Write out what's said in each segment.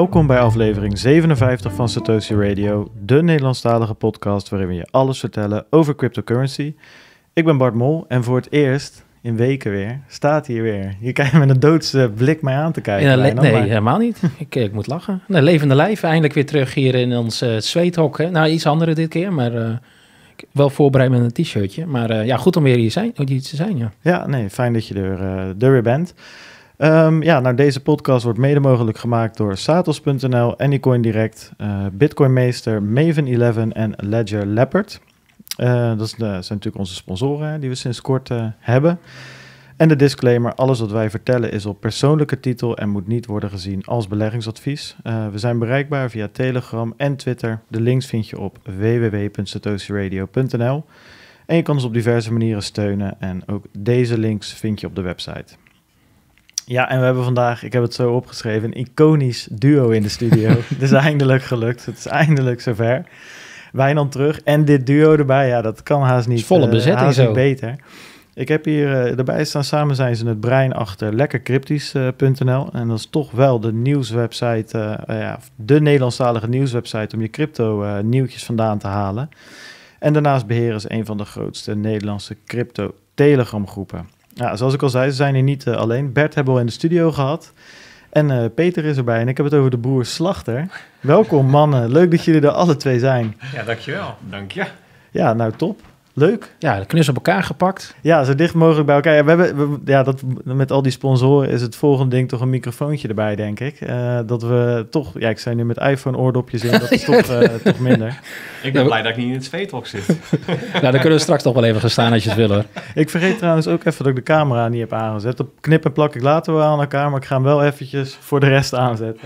Welkom bij aflevering 57 van Satoshi Radio, de Nederlandstalige podcast waarin we je alles vertellen over cryptocurrency. Ik ben Bart Mol en voor het eerst in weken weer staat hier weer. Je kijkt met een doodse blik mij aan te kijken. Ja, Wijnand, nee, maar... helemaal niet. Ik moet lachen. Nee, levende lijf, eindelijk weer terug hier in ons zweethok. Hè. Nou, iets andere dit keer, maar wel voorbereid met een t-shirtje. Maar ja, goed om weer hier te zijn. Ja, ja, nee, fijn dat je er weer bent. Deze podcast wordt mede mogelijk gemaakt door Satos.nl, Anycoin Direct, Bitcoin Meester, Maven 11 en Ledger Leopard. Dat zijn natuurlijk onze sponsoren die we sinds kort hebben. En de disclaimer, alles wat wij vertellen is op persoonlijke titel en moet niet worden gezien als beleggingsadvies. We zijn bereikbaar via Telegram en Twitter. De links vind je op www.satoshiradio.nl. En je kan ons op diverse manieren steunen en ook deze links vind je op de website. Ja, en we hebben vandaag, ik heb het zo opgeschreven, een iconisch duo in de studio. Het is eindelijk gelukt, het is eindelijk zover. Wijnand terug en dit duo erbij, ja, dat kan haast niet, volle bezetting haast zo. niet beter. Ik heb hier erbij staan, samen zijn ze het brein achter lekkercryptisch.nl. En dat is toch wel de nieuwswebsite, de Nederlandstalige nieuwswebsite om je crypto nieuwtjes vandaan te halen. En daarnaast beheren ze een van de grootste Nederlandse crypto Telegram groepen. Ja, zoals ik al zei, ze zijn hier niet alleen. Bert hebben we al in de studio gehad. En Peter is erbij. En ik heb het over de broer Slachter. Welkom mannen. Leuk dat jullie er alle twee zijn. Ja, dankjewel. Dank je. Ja, nou top. Leuk. Ja, de knus op elkaar gepakt. Ja, zo dicht mogelijk bij elkaar. Ja, met al die sponsoren is het volgende ding toch een microfoontje erbij, denk ik. Dat we toch... Ja, ik zei nu met iPhone-oordopjes in. Dat is toch minder. Ik ben blij dat ik niet in het zweethok zit. Nou, dan kunnen we straks toch wel even gaan staan als je het wil, hoor. Ik vergeet trouwens ook even dat ik de camera niet heb aangezet. Op knip en plak ik later wel aan elkaar, maar ik ga hem wel eventjes voor de rest aanzetten.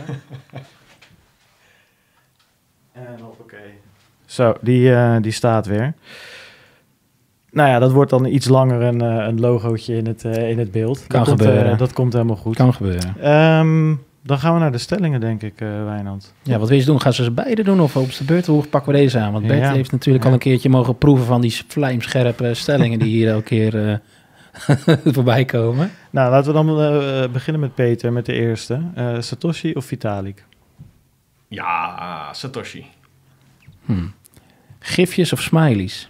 En hoppakee. Zo, die staat weer. Nou ja, dat wordt dan iets langer een logootje in het beeld. Kan gebeuren. Dat komt helemaal goed. Kan gebeuren. Dan gaan we naar de stellingen, denk ik, Wijnand. Ja, wat wil je doen? Gaan ze beide doen of op de beurt? Hoe pakken we deze aan? Want Bert Ja. heeft natuurlijk al een keertje mogen proeven van die vlijmscherpe stellingen die hier elke keer voorbij komen. Nou, laten we dan beginnen met Peter, met de eerste. Satoshi of Vitalik? Ja, Satoshi. Gifjes of smileys?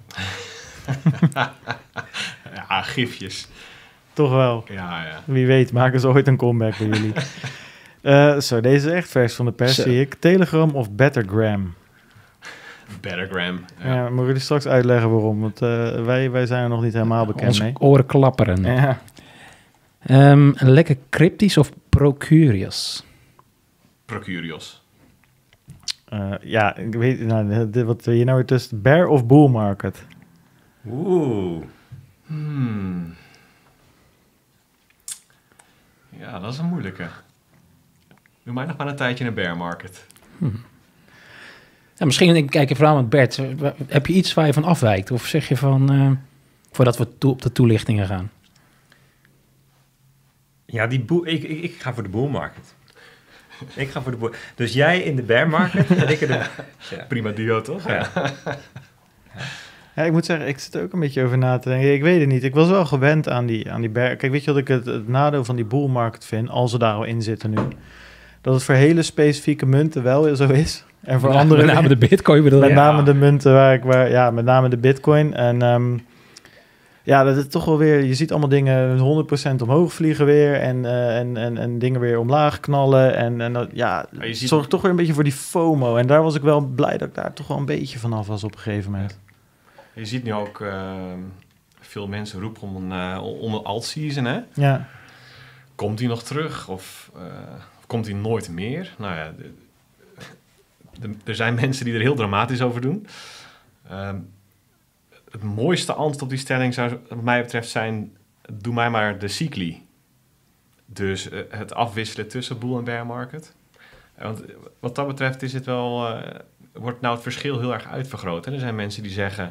Ja, gifjes. Toch wel. Ja. Wie weet, maken ze ooit een comeback bij jullie. Deze is echt vers van de pers, Zo. zie ik. Telegram of Bettergram? Bettergram. Ja, moeten jullie straks uitleggen waarom? Want wij zijn er nog niet helemaal bekend Onze mee. oren klapperen. Ja. Lekker cryptisch of Procurious? Procurios. Ik weet, wat wil je nou weer tussen? Bear of bull market? Oeh. Ja, dat is een moeilijke. Doe mij nog maar een tijdje in een bear market. Ja, misschien kijk je vooral met Bert. Heb je iets waar je van afwijkt? Of zeg je van, voordat we op de toelichtingen gaan? Ja, ik ga voor de bull market. Ik ga voor de bull. Dus jij in de bear market en ik in de... Ja. Prima duo, toch? Ja. Ja, ik moet zeggen, ik zit er ook een beetje over na te denken. Ik weet het niet. Ik was wel gewend aan die bear. Kijk, weet je wat ik het nadeel van die bull market vind, als ze daar al in zitten nu? Dat het voor hele specifieke munten wel zo is. En voor andere... Met name de bitcoin bedoel je? Met name de munten met name de bitcoin. En dat is toch wel weer... Je ziet allemaal dingen 100% omhoog vliegen weer en dingen weer omlaag knallen. En je ziet... zorgt toch weer een beetje voor die FOMO. En daar was ik wel blij dat ik daar toch wel een beetje vanaf was op een gegeven moment. Je ziet nu ook veel mensen roepen om een alt-season, hè? Ja. Komt hij nog terug of komt hij nooit meer? Nou ja, er zijn mensen die er heel dramatisch over doen. Het mooiste antwoord op die stelling zou wat mij betreft zijn... doe mij maar de cycli. Dus het afwisselen tussen bull en bear market. Want wat dat betreft is het wel... wordt nou het verschil heel erg uitvergroot. Hè? Er zijn mensen die zeggen...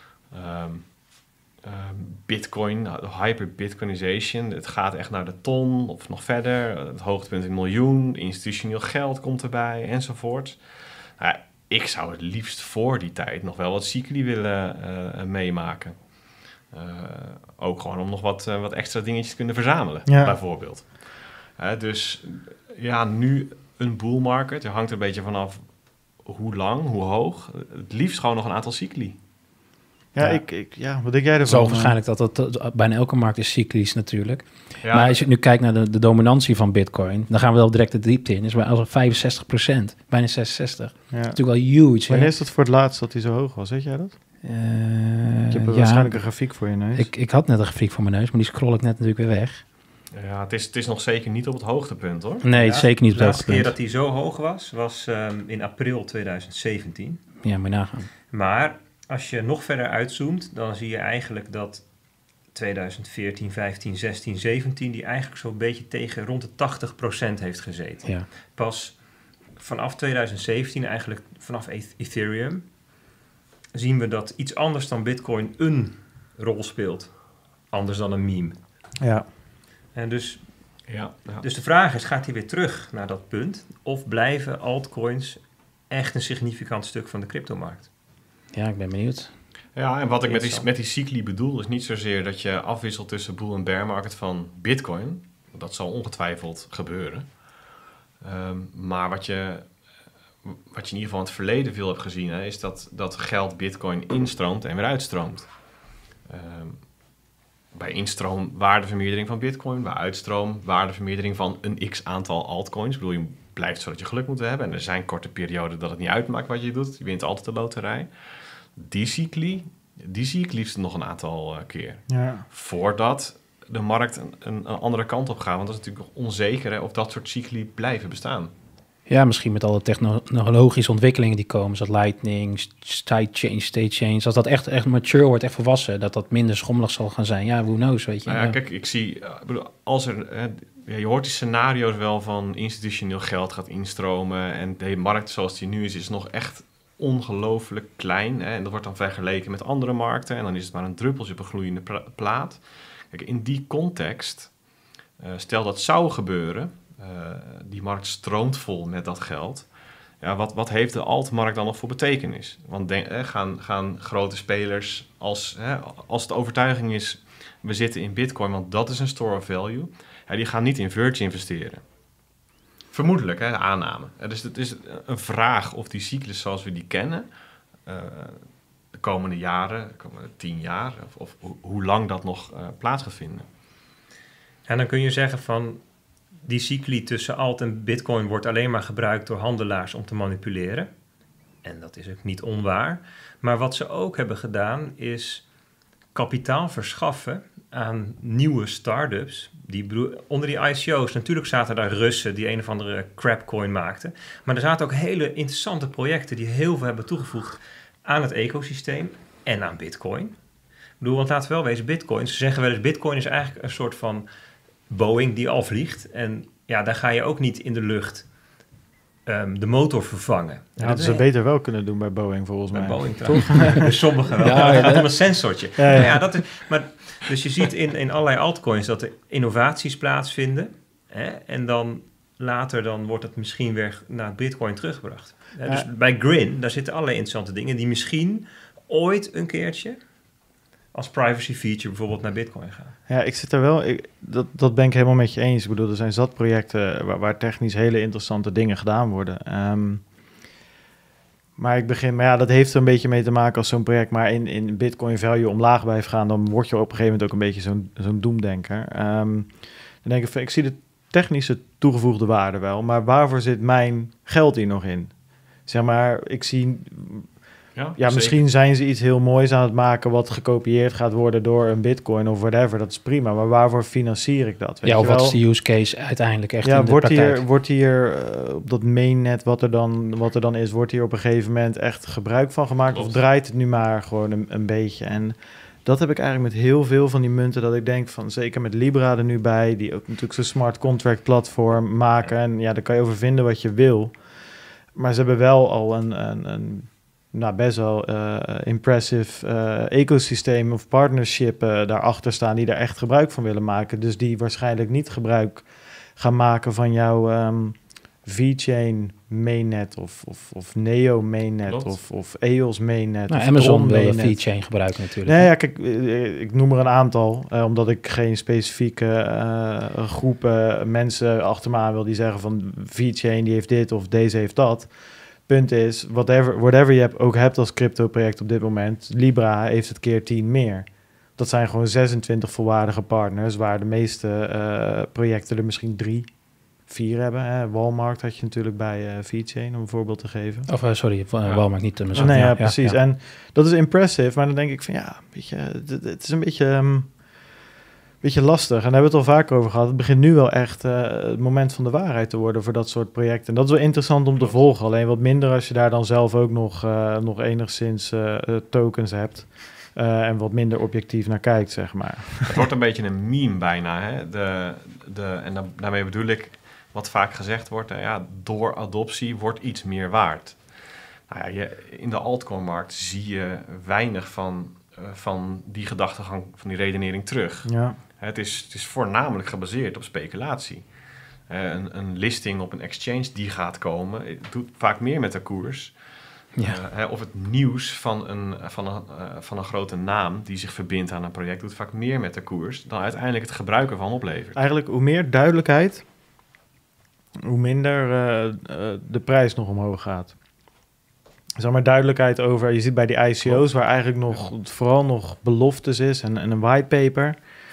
Bitcoin, hyper-Bitcoinization, het gaat echt naar de ton of nog verder. Het hoogtepunt in miljoen, institutioneel geld komt erbij enzovoort. Nou, ik zou het liefst voor die tijd nog wel wat cycli willen meemaken. Ook gewoon om nog wat extra dingetjes te kunnen verzamelen, bijvoorbeeld. Dus ja, nu een bull market. Het hangt er een beetje vanaf hoe lang, hoe hoog. Het liefst gewoon nog een aantal cycli. Ja, wat denk jij ervan? Zo waarschijnlijk dat bijna elke markt is cyclisch natuurlijk. Ja, Maar als je nu kijkt naar de dominantie van Bitcoin, dan gaan we wel direct de diepte in. Is bij al 65%, bijna 66%. Dat is Ja. natuurlijk wel huge. Wanneer is dat voor het laatst dat hij zo hoog was? Weet jij dat? Je hebt waarschijnlijk een grafiek voor je neus. Ik had net een grafiek voor mijn neus, maar die scroll ik net natuurlijk weer weg. ja het is nog zeker niet op het hoogtepunt, hoor. Nee, het is zeker niet op De dat laatste keer punt. dat hij zo hoog was in april 2017. Ja, moet je nagaan. Maar als je nog verder uitzoomt, dan zie je eigenlijk dat 2014, 15, 16, 17... die eigenlijk zo'n beetje tegen rond de 80% heeft gezeten. Ja. Pas vanaf 2017, eigenlijk vanaf Ethereum, zien we dat iets anders dan Bitcoin een rol speelt. Anders dan een meme. Ja. En dus Ja. Dus de vraag is, gaat hij weer terug naar dat punt? Of blijven altcoins echt een significant stuk van de cryptomarkt? Ja, ik ben benieuwd. Ja, en wat ik Interessant. met die cycli bedoel, is niet zozeer dat je afwisselt tussen bull en bear market van Bitcoin. Dat zal ongetwijfeld gebeuren. Maar wat je in ieder geval in het verleden veel hebt gezien, hè, is dat geld Bitcoin instroomt en weer uitstroomt. Bij instroom waardevermeerdering van Bitcoin, bij uitstroom waardevermeerdering van een x aantal altcoins. Ik bedoel, je blijft zodat je geluk moet hebben. En er zijn korte perioden dat het niet uitmaakt wat je doet. Je wint altijd de loterij. Die zie ik liefst nog een aantal keer. Ja. Voordat de markt een andere kant op gaat. Want dat is natuurlijk onzeker, hè, of dat soort cycli blijven bestaan. Ja, misschien met alle technologische ontwikkelingen die komen, zoals Lightning, sidechain, state chains. Als dat echt mature wordt, echt volwassen, dat minder schommelig zal gaan zijn. Ja, who knows, weet je. Nou ja, kijk, ik zie, als er, je hoort die scenario's wel van institutioneel geld gaat instromen en de markt zoals die nu is nog echt ongelooflijk klein. Hè, en dat wordt dan vergeleken met andere markten en dan is het maar een druppeltje op een gloeiende plaat. Kijk, in die context, stel dat zou gebeuren, die markt stroomt vol met dat geld. Ja, wat heeft de altmarkt dan nog voor betekenis? Want gaan grote spelers, als het overtuiging is, we zitten in Bitcoin, want dat is een store of value, die gaan niet in Verge investeren. Vermoedelijk, aanname. Dus het is een vraag of die cyclus zoals we die kennen, de komende jaren, de komende 10 jaar, of hoe lang dat nog plaats gaat vinden. En dan kun je zeggen van, die cycli tussen alt en bitcoin wordt alleen maar gebruikt door handelaars om te manipuleren. En dat is ook niet onwaar. Maar wat ze ook hebben gedaan is kapitaal verschaffen aan nieuwe start-ups. Onder die ICO's, natuurlijk zaten daar Russen die een of andere crapcoin maakten. Maar er zaten ook hele interessante projecten die heel veel hebben toegevoegd aan het ecosysteem en aan Bitcoin. Ik bedoel, want laten we wel wezen, Bitcoin, ze zeggen wel eens, Bitcoin is eigenlijk een soort van Boeing die al vliegt. En ja, daar ga je ook niet in de lucht de motor vervangen. Ja, dat ze beter wel kunnen doen bij Boeing, volgens mij. Bij Boeing toch? Bij sommigen wel. Ja, Het gaat om een sensortje. Ja, ja. Nou ja, dat is, maar, dus je ziet in allerlei altcoins dat er innovaties plaatsvinden. Hè, en dan later wordt het misschien weer naar Bitcoin teruggebracht. Ja, dus bij Grin, daar zitten allerlei interessante dingen die misschien ooit een keertje als privacy feature bijvoorbeeld naar Bitcoin gaan. Ja, ik zit er wel... Dat ben ik helemaal met je eens. Ik bedoel, er zijn zat projecten waar technisch hele interessante dingen gedaan worden. Maar ja, dat heeft er een beetje mee te maken als zo'n project maar in Bitcoin value omlaag blijft gaan, dan word je op een gegeven moment ook een beetje zo'n doemdenker. Dan denk ik zie de technische toegevoegde waarde wel, maar waarvoor zit mijn geld hier nog in? Zeg maar, ik zie... Ja, misschien zijn ze iets heel moois aan het maken wat gekopieerd gaat worden door een Bitcoin of whatever. Dat is prima, maar waarvoor financier ik dat? Weet ja, je of wat wel? is de use case uiteindelijk echt Ja, in de praktijk? wordt hier op dat mainnet wat er dan is, wordt hier op een gegeven moment echt gebruik van gemaakt? Klopt. Of draait het nu maar gewoon een beetje? En dat heb ik eigenlijk met heel veel van die munten, dat ik denk van, zeker met Libra er nu bij, die ook natuurlijk zo'n smart contract platform maken. En ja, daar kan je over vinden wat je wil. Maar ze hebben wel al een best wel impressive ecosysteem of partnership daarachter staan die daar echt gebruik van willen maken. Dus die waarschijnlijk niet gebruik gaan maken van jouw VeChain mainnet of Neo mainnet Klopt. of EOS mainnet. Nou, of Amazon Tron wil de mainnet. VeChain gebruiken natuurlijk. Nee, ja, kijk, ik noem er een aantal, omdat ik geen specifieke groepen mensen achter me aan wil die zeggen van VeChain die heeft dit of deze heeft dat. Punt is, whatever je ook hebt als crypto-project op dit moment, Libra heeft het keer 10 meer. Dat zijn gewoon 26 volwaardige partners, waar de meeste projecten er misschien 3, 4 hebben. Hè. Walmart had je natuurlijk bij VeChain, om een voorbeeld te geven. Of Walmart niet. Nee, ja, precies. Ja. En dat is impressive, maar dan denk ik van ja, weet je, het is een beetje lastig. En daar hebben we het al vaker over gehad. Het begint nu wel echt het moment van de waarheid te worden voor dat soort projecten. En dat is wel interessant om te volgen. Alleen wat minder als je daar dan zelf ook nog enigszins tokens hebt. En wat minder objectief naar kijkt, zeg maar. Het wordt een beetje een meme bijna. Hè? En daarmee bedoel ik wat vaak gezegd wordt. Door adoptie wordt iets meer waard. Nou ja, in de altcoin-markt zie je weinig van die gedachtegang, van die redenering terug. Ja. Het is voornamelijk gebaseerd op speculatie. Een listing op een exchange die gaat komen, het doet vaak meer met de koers. Ja. Of het nieuws van een grote naam die zich verbindt aan een project doet vaak meer met de koers dan uiteindelijk het gebruik ervan oplevert. Eigenlijk hoe meer duidelijkheid, hoe minder de prijs nog omhoog gaat. Zeg maar duidelijkheid over, je ziet bij die ICO's waar eigenlijk vooral nog beloftes is en een whitepaper,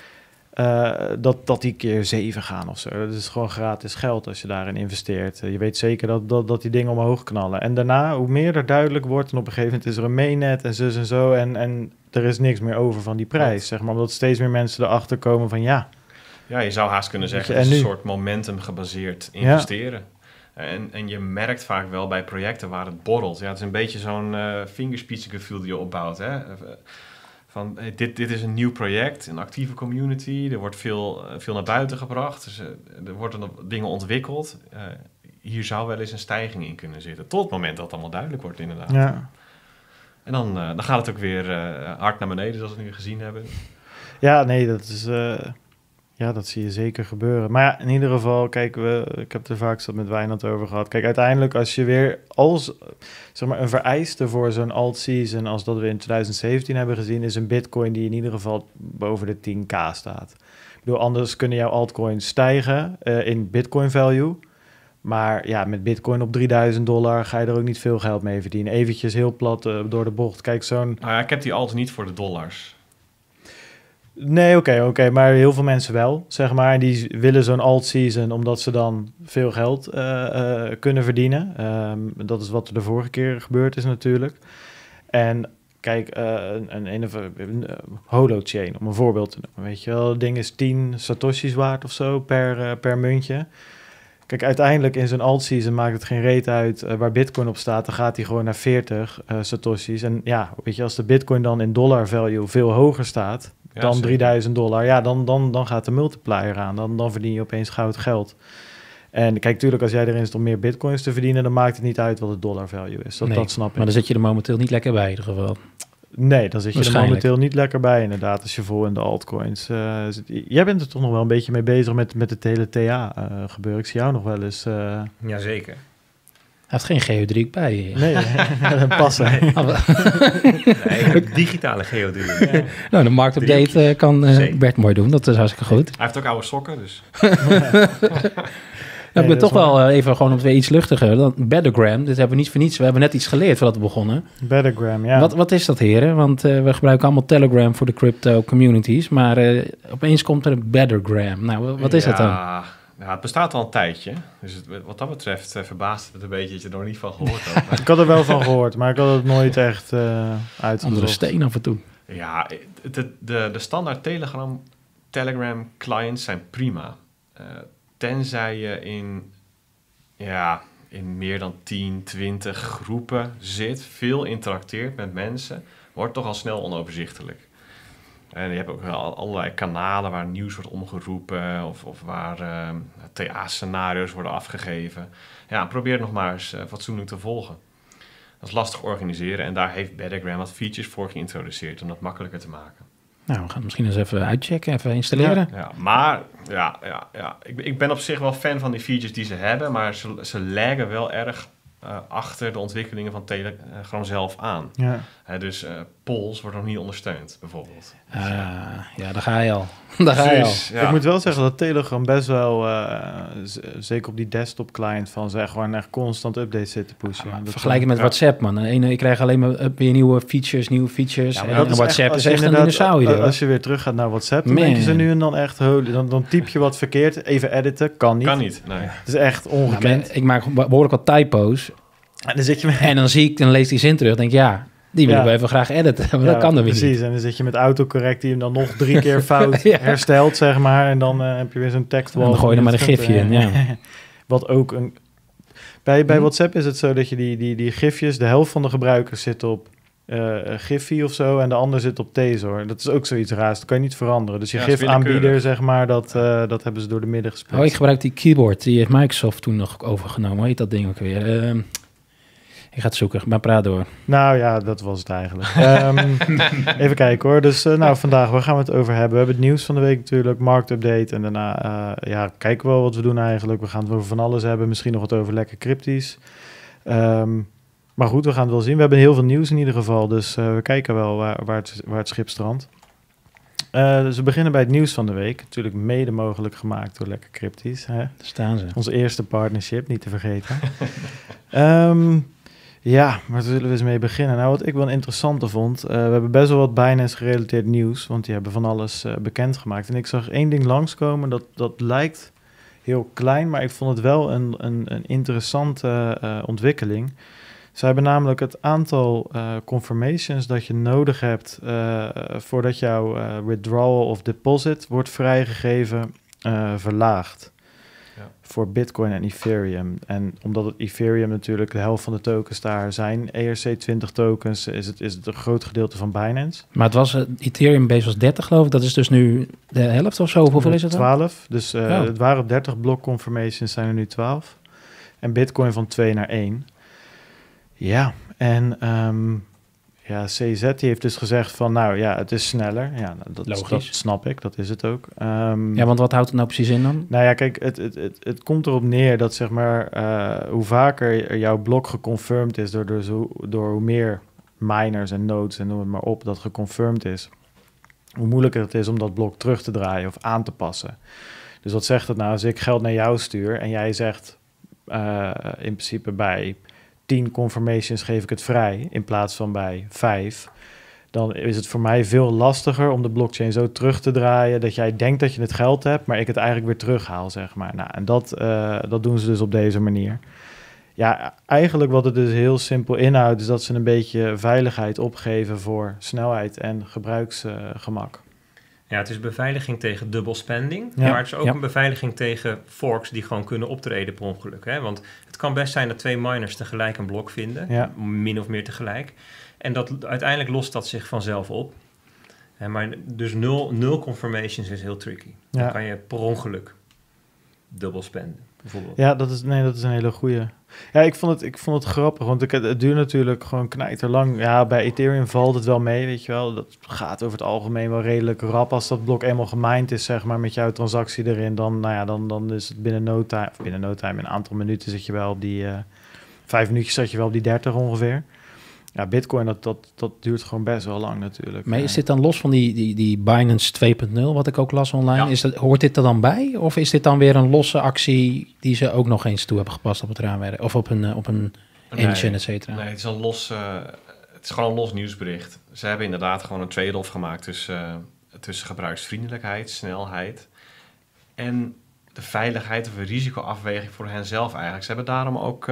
dat die keer 7 gaan of zo. Dat is gewoon gratis geld als je daarin investeert. Je weet zeker dat die dingen omhoog knallen. En daarna, hoe meer er duidelijk wordt, en op een gegeven moment is er een mainnet en zus en zo, en er is niks meer over van die prijs, zeg maar. Omdat steeds meer mensen erachter komen van ja. Ja, je zou haast kunnen zeggen, het is een soort momentum gebaseerd investeren. Ja. En je merkt vaak wel bij projecten waar het borrelt. Ja, het is een beetje zo'n fingerspitzengevoel die je opbouwt, hè. Van dit is een nieuw project, een actieve community. Er wordt veel naar buiten gebracht. Dus, er worden dingen ontwikkeld. Hier zou wel eens een stijging in kunnen zitten. Tot het moment dat het allemaal duidelijk wordt, inderdaad. Ja. En dan gaat het ook weer hard naar beneden, zoals we nu gezien hebben. Ja, nee, dat is... dat zie je zeker gebeuren. Maar ja, in ieder geval, kijk, ik heb het er vaak met Wijnand over gehad. Kijk, uiteindelijk als je weer zeg maar, een vereiste voor zo'n alt-season als dat we in 2017 hebben gezien, is een bitcoin die in ieder geval boven de 10k staat. Ik bedoel, anders kunnen jouw altcoins stijgen in bitcoin value. Maar ja, met bitcoin op $3.000 ga je er ook niet veel geld mee verdienen. Eventjes heel plat door de bocht. Kijk, Nou ja, ik heb die alt niet voor de dollars. Nee, oké, maar heel veel mensen wel, zeg maar. Die willen zo'n alt-season omdat ze dan veel geld kunnen verdienen. Dat is wat er de vorige keer gebeurd is natuurlijk. En kijk, een holochain, om een voorbeeld te noemen. Weet je wel, het ding is 10 satoshis waard of zo per muntje. Kijk, uiteindelijk in zo'n alt-season maakt het geen reet uit waar bitcoin op staat. Dan gaat hij gewoon naar 40 satoshis. En ja, weet je, als de bitcoin dan in dollar value veel hoger staat dan $3.000, ja, dan gaat de multiplier aan. Dan verdien je opeens goud geld. En kijk, natuurlijk, als jij erin zit om meer bitcoins te verdienen, dan maakt het niet uit wat het dollar value is. Dat snap ik. Maar dan zit je er momenteel niet lekker bij in ieder geval. Nee, dan zit je er momenteel niet lekker bij, inderdaad, als je vol in de altcoins zit. Jij bent er toch nog wel een beetje mee bezig met het hele TA gebeuren. Ik zie jou nog wel eens... Jazeker. Hij heeft geen geodriek bij. Nee, dat past. Nee, digitale geodriek. Ja. Nou, de marktupdate kan Bert mooi doen. Dat is hartstikke goed. Hij heeft ook oude sokken, dus... Ik ben toch wel even gewoon op weer iets luchtiger. Bettergram, dit hebben we niet voor niets. We hebben net iets geleerd voordat we begonnen. Bettergram, ja. Wat is dat, heren? Want we gebruiken allemaal Telegram voor de crypto communities. Maar opeens komt er een Bettergram. Nou, wat is dat dan? Ja, het bestaat al een tijdje. Dus wat dat betreft verbaast het een beetje dat je er nog niet van gehoord had. Ik had er wel van gehoord, maar ik had het nooit echt uitgezocht. Onder de steen af en toe. Ja, de standaard Telegram clients zijn prima. Tenzij je in meer dan 10, 20 groepen zit, veel interacteert met mensen, wordt toch al snel onoverzichtelijk. En je hebt ook wel allerlei kanalen waar nieuws wordt omgeroepen of waar TA-scenario's worden afgegeven. Ja, probeer het nog maar eens fatsoenlijk te volgen. Dat is lastig organiseren en daar heeft Bettergram wat features voor geïntroduceerd om dat makkelijker te maken. Nou, we gaan misschien eens even uitchecken, even installeren. Ja, maar ik ben op zich wel fan van die features die ze hebben, maar ze laggen wel erg achter de ontwikkelingen van Telegram zelf aan. Ja. Dus polls wordt nog niet ondersteund, bijvoorbeeld. Ja, daar ga je al. Daar ga je al. Ja. Ik moet wel zeggen dat Telegram best wel, zeker op die desktop client van ze gewoon echt constant updates zit te pushen. Ja, Dat- vergelijken met WhatsApp, man. Ik krijg alleen maar weer nieuwe features. Ja, maar en dat is WhatsApp als is je echt een inderdaad- dinosaurier. hoor. Als je weer terug gaat naar WhatsApp, dan Man. denken ze nu en dan echt, dan typ je wat verkeerd, even editen, kan niet. Kan niet, nee. Het is echt Nou, ongekend. maar ik maak behoorlijk wat typo's. En dan zit je met... En dan lees ik die zin terug. Denk ik, ja, die willen Ja. we even graag editen. Maar Ja, dat kan er weer precies. niet. En dan zit je met autocorrect die hem dan nog 3 keer fout Ja. herstelt, zeg maar. En dan heb je weer zo'n tekstwal. En dan gooi je er maar een gifje in, ja. Wat ook een... Bij WhatsApp is het zo dat je die gifjes, de helft van de gebruikers zit op Giphy of zo en de ander zit op Tezor. Dat is ook zoiets raars. Dat kan je niet veranderen. Dus je Ja, dat is gif-aanbieder, willekeurig. zeg maar, dat hebben ze door de midden gespeeld. Oh, ik gebruik die keyboard. Die heeft Microsoft toen nog overgenomen. Hoe heet dat ding ook weer? Ik ga het zoeken, maar praat door. Nou ja, dat was het eigenlijk. Even kijken hoor. Dus vandaag, waar gaan we het over hebben? We hebben het nieuws van de week natuurlijk, marktupdate. En daarna kijken we wel wat we doen eigenlijk. We gaan het over van alles hebben. Misschien nog wat over lekker cryptisch. Maar goed, we gaan het wel zien. We hebben heel veel nieuws in ieder geval. Dus we kijken wel waar het schip strandt. Dus we beginnen bij het nieuws van de week. Natuurlijk mede mogelijk gemaakt door Lekker Cryptisch. Hè? Daar staan ze. Onze eerste partnership, niet te vergeten. Ja, maar daar zullen we eens mee beginnen. Nou, wat ik wel interessante vond, we hebben best wel wat Binance-gerelateerd nieuws, want die hebben van alles bekendgemaakt. En ik zag één ding langskomen, dat lijkt heel klein, maar ik vond het wel een interessante ontwikkeling. Ze hebben namelijk het aantal confirmations dat je nodig hebt voordat jouw withdrawal of deposit wordt vrijgegeven, verlaagd. Ja. Voor Bitcoin en Ethereum. En omdat het Ethereum natuurlijk de helft van de tokens daar zijn, ERC20 tokens, is het een groot gedeelte van Binance. Maar het was, Ethereum base was 30 geloof ik. Dat is dus nu de helft of zo. Hoeveel is het dan? 12. Dus Oh. het waren 30 block confirmations, zijn er nu 12. En Bitcoin van 2 naar 1. Ja, en CZ die heeft dus gezegd van, nou ja, het is sneller. Ja, dat Logisch. snap ik, dat is het ook. Ja, want wat houdt het nou precies in dan? Nou ja, kijk, het komt erop neer dat zeg maar hoe vaker jouw blok geconfirmed is door hoe meer miners en nodes en noem het maar op dat geconfirmed is, hoe moeilijker het is om dat blok terug te draaien of aan te passen. Dus wat zegt het nou als ik geld naar jou stuur en jij zegt in principe bij 10 confirmations geef ik het vrij in plaats van bij 5... dan is het voor mij veel lastiger om de blockchain zo terug te draaien dat jij denkt dat je het geld hebt, maar ik het eigenlijk weer terughaal, zeg maar. Nou, en dat doen ze dus op deze manier. Ja, eigenlijk wat het dus heel simpel inhoudt, is dat ze een beetje veiligheid opgeven voor snelheid en gebruiksgemak. Ja, het is beveiliging tegen dubbel spending, Ja. maar het is ook Ja. een beveiliging tegen forks die gewoon kunnen optreden per ongeluk. Hè? Want het kan best zijn dat 2 miners tegelijk een blok vinden, Ja. min of meer tegelijk. En uiteindelijk lost dat zich vanzelf op. Maar dus 0 confirmations is heel tricky. Ja. Dan kan je per ongeluk dubbel spenden, bijvoorbeeld. Ja, dat is een hele goeie. Ja, ik vond het grappig, want het duurt natuurlijk gewoon knijterlang. Ja, bij Ethereum valt het wel mee, weet je wel. Dat gaat over het algemeen wel redelijk rap. Als dat blok eenmaal gemined is, zeg maar, met jouw transactie erin, dan is het binnen no time, in een aantal minuten zit je wel op die 5 minuutjes zat je wel op die 30 ongeveer. Ja, Bitcoin, dat duurt gewoon best wel lang natuurlijk. Maar is dit dan los van die Binance 2.0, wat ik ook las online? Ja. Hoort dit er dan bij? Of is dit dan weer een losse actie die ze ook nog eens toe hebben gepast op het raamwerk? Of op een engine, et cetera? Nee, het is het is gewoon een los nieuwsbericht. Ze hebben inderdaad gewoon een trade-off gemaakt tussen gebruiksvriendelijkheid, snelheid en de veiligheid of een risicoafweging voor henzelf eigenlijk. Ze hebben daarom ook...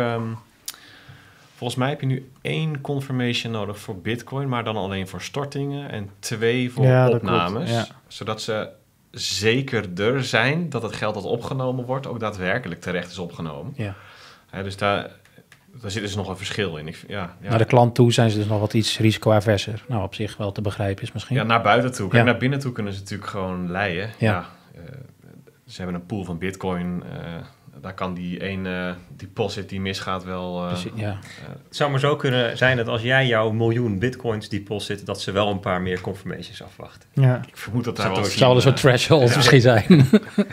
volgens mij heb je nu 1 confirmation nodig voor Bitcoin, maar dan alleen voor stortingen en 2 voor Ja, dat opnames. klopt, ja. Zodat ze zekerder zijn dat het geld dat opgenomen wordt ook daadwerkelijk terecht is opgenomen. Ja. Dus daar zit dus nog een verschil in. Naar de klant toe zijn ze dus nog wat iets risicoaverser. Nou, op zich wel te begrijpen is misschien. Ja, naar buiten toe. Kijk, Ja. naar binnen toe kunnen ze natuurlijk gewoon leien. Ja. Ze hebben een pool van Bitcoin. daar kan die ene deposit die misgaat wel... Precies, ja. Het zou maar zo kunnen zijn dat als jij jouw miljoen bitcoins deposit, dat ze wel een paar meer confirmations afwachten. Ja. Ik vermoed dat daar Zat wel... ook- Het zouden zo'n thresholds ja. misschien zijn.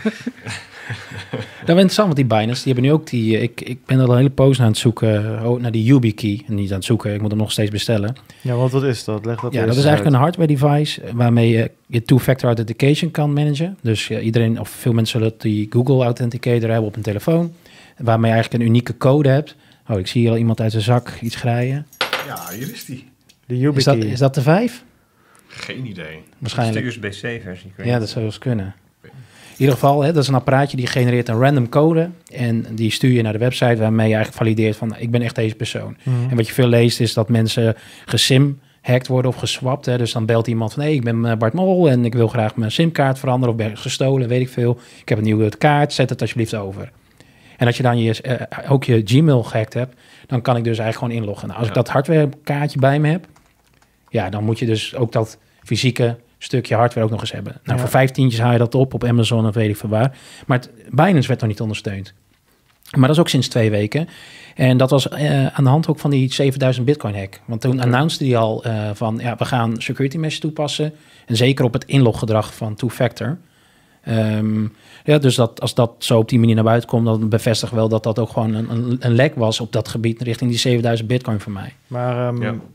Dat is interessant, want die Binance, die hebben nu ook die... Ik ben al een hele poos aan het zoeken naar die YubiKey. En niet aan het zoeken, ik moet hem nog steeds bestellen. Ja, want wat is dat? Leg dat Ja, eerst dat is eens eigenlijk een uit. hardware device waarmee je je two-factor authentication kan managen. Dus iedereen, of veel mensen zullen die Google Authenticator hebben op een telefoon, waarmee je eigenlijk een unieke code hebt. Oh, ik zie hier al iemand uit zijn zak iets graaien. Ja, hier is die. De YubiKey. Is dat de 5? Geen idee. Waarschijnlijk. Dat is de USB-C-versie. Ja, dat zou eens kunnen. In ieder geval, dat is een apparaatje die genereert een random code en die stuur je naar de website waarmee je eigenlijk valideert van ik ben echt deze persoon. Mhm. En wat je veel leest is dat mensen gesim-hacked worden of geswapt. Hè. Dus dan belt iemand van, ik ben Bart Mol en ik wil graag mijn simkaart veranderen of ben gestolen, weet ik veel. Ik heb een nieuwe kaart, zet het alsjeblieft over. En als je dan ook je Gmail gehackt hebt, dan kan ik dus eigenlijk gewoon inloggen. Nou, als ik dat hardwarekaartje bij me heb, ja, dan moet je dus ook dat fysieke stukje hardware ook nog eens hebben. Nou, Ja. voor $15 haal je dat op Amazon of weet ik veel waar. Maar Binance werd nog niet ondersteund. Maar dat is ook sinds 2 weken. En dat was aan de hand ook van die 7000 Bitcoin hack. Want toen announced hij al van, ja, we gaan security mesh toepassen. En zeker op het inloggedrag van two-factor. Ja, dus als dat zo op die manier naar buiten komt, dan bevestigt wel dat dat ook gewoon een lek was op dat gebied richting die 7000 Bitcoin voor mij. Maar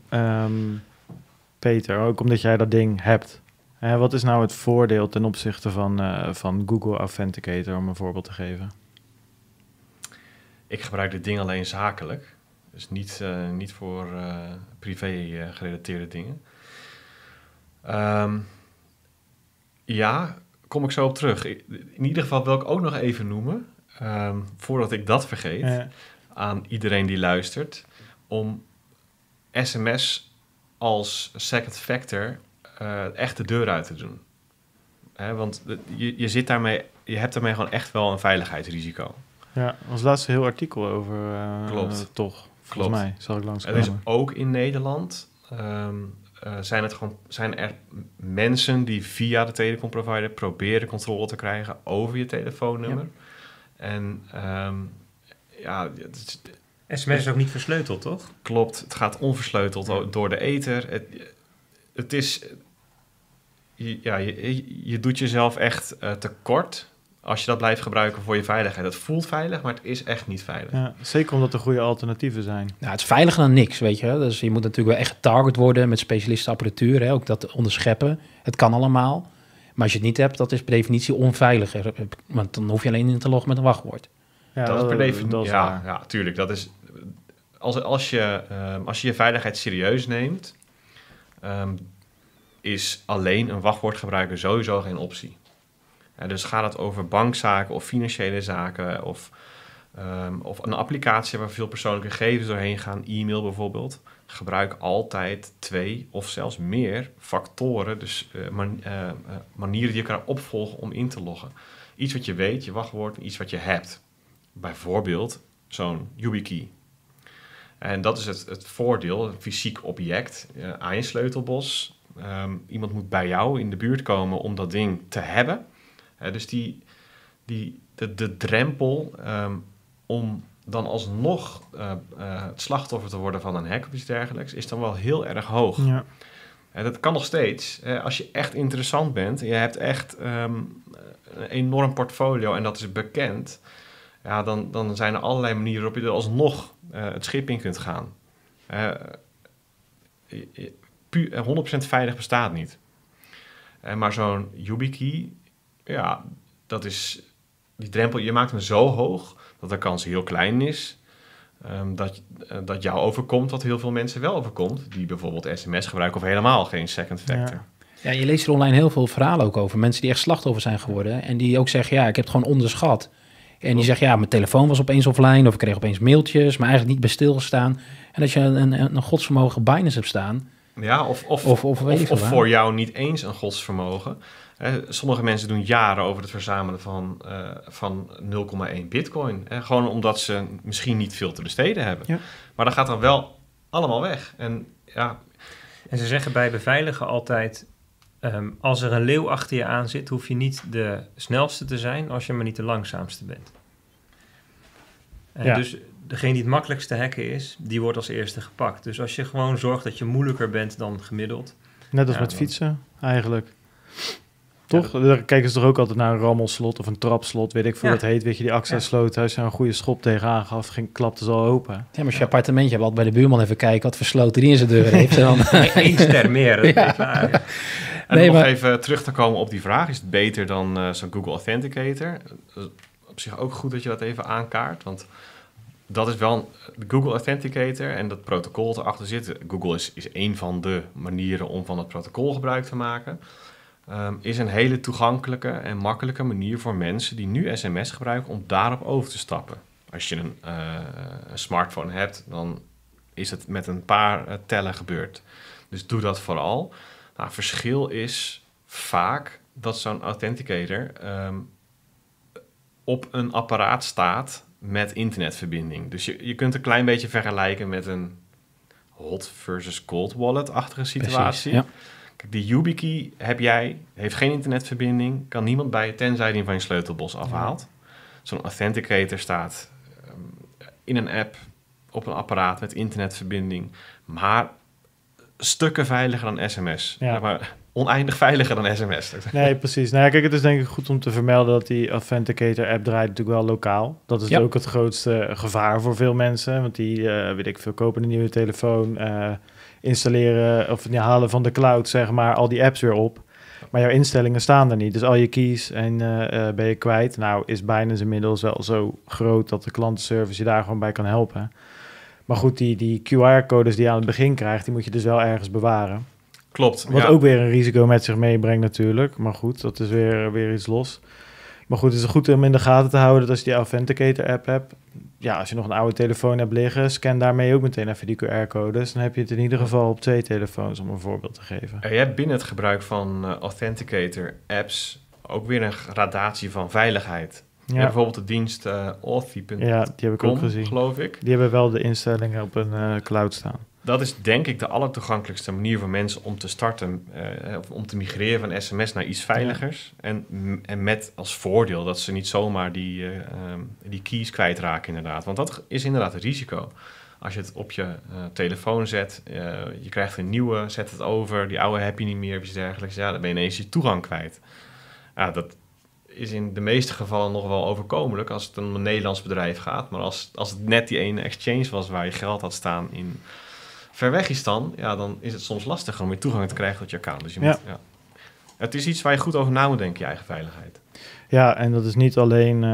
Peter, ook omdat jij dat ding hebt. Wat is nou het voordeel ten opzichte van Google Authenticator, om een voorbeeld te geven? Ik gebruik dit ding alleen zakelijk. Dus niet voor privé gerelateerde dingen. Ja, kom ik zo op terug. In ieder geval wil ik ook nog even noemen, voordat ik dat vergeet, aan iedereen die luistert, om sms als second factor echt de deur uit te doen. Want je zit daarmee, je hebt daarmee gewoon echt wel een veiligheidsrisico. Ja, er was laatst een heel artikel over. Klopt. Toch, volgens mij, zal ik Er langskomen. is ook in Nederland zijn er mensen die via de telecomprovider proberen controle te krijgen over je telefoonnummer. Ja. En ja, SMS is ook niet versleuteld, toch? Klopt, het gaat onversleuteld door de ether. Het is... Je doet jezelf echt tekort als je dat blijft gebruiken voor je veiligheid. Het voelt veilig, maar het is echt niet veilig. Ja, zeker omdat er goede alternatieven zijn. Nou, het is veiliger dan niks, weet je. Dus je moet natuurlijk wel echt getarget worden met specialistenapparatuur, hè, ook dat onderscheppen. Het kan allemaal. Maar als je het niet hebt, dat is per definitie onveiliger. Want dan hoef je alleen in te loggen met een wachtwoord. Ja, dat is per definitie... dat is waar. Ja, tuurlijk. Dat is, als je veiligheid serieus neemt, is alleen een wachtwoord gebruiken sowieso geen optie. Dus gaat het over bankzaken of financiële zaken of een applicatie waar veel persoonlijke gegevens doorheen gaan, e-mail bijvoorbeeld, gebruik altijd 2 of zelfs meer factoren, dus manieren die je kan opvolgen om in te loggen. Iets wat je weet, je wachtwoord, iets wat je hebt. Bijvoorbeeld zo'n YubiKey. En dat is het voordeel, een fysiek object aan je sleutelbos. Iemand moet bij jou in de buurt komen om dat ding te hebben. Dus de drempel om dan alsnog het slachtoffer te worden van een hack of iets dergelijks, is dan wel heel erg hoog. Ja. Dat kan nog steeds. Als je echt interessant bent en je hebt echt een enorm portfolio en dat is bekend, ja, dan zijn er allerlei manieren waarop je er alsnog het schip in kunt gaan. 100% veilig bestaat niet. Maar zo'n YubiKey, ja, dat is die drempel, je maakt hem zo hoog dat de kans heel klein is dat jou overkomt wat heel veel mensen wel overkomt, die bijvoorbeeld sms gebruiken of helemaal geen second factor. Ja, je leest er online heel veel verhalen ook over. Mensen die echt slachtoffer zijn geworden en die ook zeggen, ja, ik heb het gewoon onderschat. En die zeggen, ja, mijn telefoon was opeens offline of ik kreeg opeens mailtjes, maar eigenlijk niet bij stilgestaan. En als je een godsvermogen Binance hebt staan. Ja, of voor jou niet eens een godsvermogen. Sommige mensen doen jaren over het verzamelen van 0,1 bitcoin. Gewoon omdat ze misschien niet veel te besteden hebben. Ja. Maar dat gaat dan wel allemaal weg. En ze zeggen bij beveiligen altijd, als er een leeuw achter je aan zit, hoef je niet de snelste te zijn als je maar niet de langzaamste bent. En dus degene die het makkelijkst te hacken is, die wordt als eerste gepakt. Dus als je gewoon zorgt dat je moeilijker bent dan gemiddeld. Net als met fietsen, eigenlijk. Toch? Daar kijken ze toch ook altijd naar een rammelslot of een trapslot, weet ik veel wat heet. Weet je, die accessloot, als je een goede schop tegenaan gaf, klapte ze al open. Ja, maar als je appartementje hebt, altijd bij de buurman even kijken wat voor sloten die in zijn deur heeft. Dan... 1 ster meer. En om nog even terug te komen op die vraag, is het beter dan zo'n Google Authenticator? Op zich ook goed dat je dat even aankaart, want dat is wel de Google Authenticator en dat protocol erachter zit. Google is een van de manieren om van het protocol gebruik te maken. Is een hele toegankelijke en makkelijke manier voor mensen die nu sms gebruiken om daarop over te stappen. Als je een smartphone hebt, dan is het met een paar tellen gebeurd. Dus doe dat vooral. Nou, verschil is vaak dat zo'n authenticator op een apparaat staat met internetverbinding. Dus je kunt een klein beetje vergelijken met een hot versus cold wallet-achtige situatie. Precies, ja. Kijk, die YubiKey heeft geen internetverbinding, kan niemand bij je, tenzij die van je sleutelbos afhaalt. Zo'n authenticator staat in een app op een apparaat met internetverbinding, maar stukken veiliger dan sms. Ja. Maar oneindig veiliger dan sms. Nee, precies. Nou ja, kijk, het is denk ik goed om te vermelden dat die Authenticator-app draait natuurlijk wel lokaal. Dat is ook het grootste gevaar voor veel mensen, want die, weet ik veel, kopen een nieuwe telefoon, installeren of halen van de cloud, zeg maar, al die apps weer op. Maar jouw instellingen staan er niet. Dus al je keys en ben je kwijt. Nou, is Binance inmiddels wel zo groot dat de klantenservice je daar gewoon bij kan helpen. Maar goed, die QR-codes die je aan het begin krijgt, die moet je dus wel ergens bewaren. Klopt. Wat ook weer een risico met zich meebrengt natuurlijk. Maar goed, dat is weer iets los. Maar goed, het is goed om in de gaten te houden dat als je die Authenticator-app hebt, ja, als je nog een oude telefoon hebt liggen, scan daarmee ook meteen even die QR-codes. Dan heb je het in ieder geval op 2 telefoons, om een voorbeeld te geven. Je hebt binnen het gebruik van Authenticator-apps ook weer een gradatie van veiligheid. Ja. Bijvoorbeeld de dienst Authy.com, ja, die heb ik ook gezien, geloof ik. Die hebben wel de instellingen op een cloud staan. Dat is denk ik de allertoegankelijkste manier voor mensen om te starten, om te migreren van sms naar iets veiligers. Ja. En met als voordeel dat ze niet zomaar die keys kwijtraken inderdaad. Want dat is inderdaad een risico. Als je het op je telefoon zet, je krijgt een nieuwe, zet het over, die oude heb je niet meer of iets dergelijks. Ja, dan ben je ineens je toegang kwijt. Ja, dat is in de meeste gevallen nog wel overkomelijk als het om een Nederlands bedrijf gaat. Maar als het net die ene exchange was waar je geld had staan in ver weg is dan is het soms lastig om weer toegang te krijgen tot je account. Dus je moet, het is iets waar je goed over na moet denken, je eigen veiligheid. Ja, en dat is niet alleen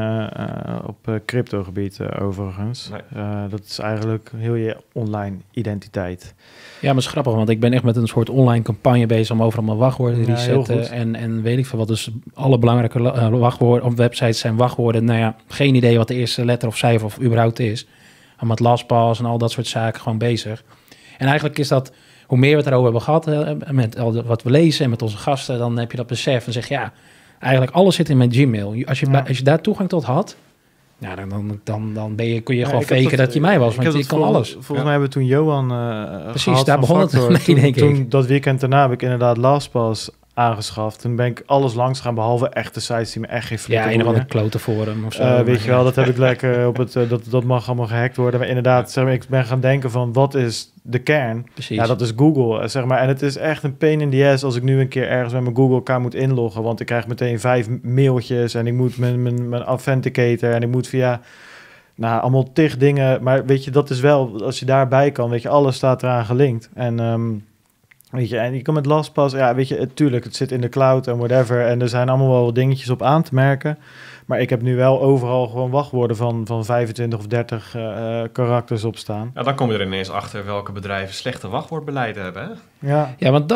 op cryptogebied overigens. Nee. Dat is eigenlijk heel je online identiteit. Ja, maar het is grappig, want ik ben echt met een soort online campagne bezig om overal mijn wachtwoorden te resetten. En weet ik veel wat. Dus alle belangrijke wachtwoorden op websites zijn wachtwoorden. Nou ja, geen idee wat de eerste letter of cijfer of überhaupt is. Maar met LastPass en al dat soort zaken gewoon bezig. En eigenlijk is dat, hoe meer we het erover hebben gehad, met al wat we lezen en met onze gasten, dan heb je dat besef en zeg je, ja, eigenlijk alles zit in mijn Gmail. Als je daar toegang tot had, ja, dan kun je gewoon faken dat je mij was, want je kan alles. Volgens mij hebben we toen Johan precies, daar begon het mee, denk ik. Toen dat weekend daarna heb ik inderdaad LastPass aangeschaft. Toen ben ik alles langs gaan, behalve echte sites die me echt geen flikker een of andere klote forum of zo. Weet je wel, dat heb ik lekker op het... dat mag allemaal gehackt worden. Maar inderdaad, zeg maar, ik ben gaan denken van, wat is de kern? Precies. Ja, dat is Google, zeg maar. En het is echt een pain in the ass als ik nu een keer ergens met mijn Google-account moet inloggen. Want ik krijg meteen 5 mailtjes en ik moet mijn authenticator en ik moet via... Nou, allemaal tig dingen. Maar weet je, dat is wel, als je daarbij kan, weet je, alles staat eraan gelinkt. En... weet je, en je kan met LastPass, ja, weet je, tuurlijk, het zit in de cloud en whatever. En er zijn allemaal wel dingetjes op aan te merken. Maar ik heb nu wel overal gewoon wachtwoorden van 25 of 30 karakters op staan. Ja, dan kom je er ineens achter welke bedrijven slechte wachtwoordbeleid hebben, hè? Ja, want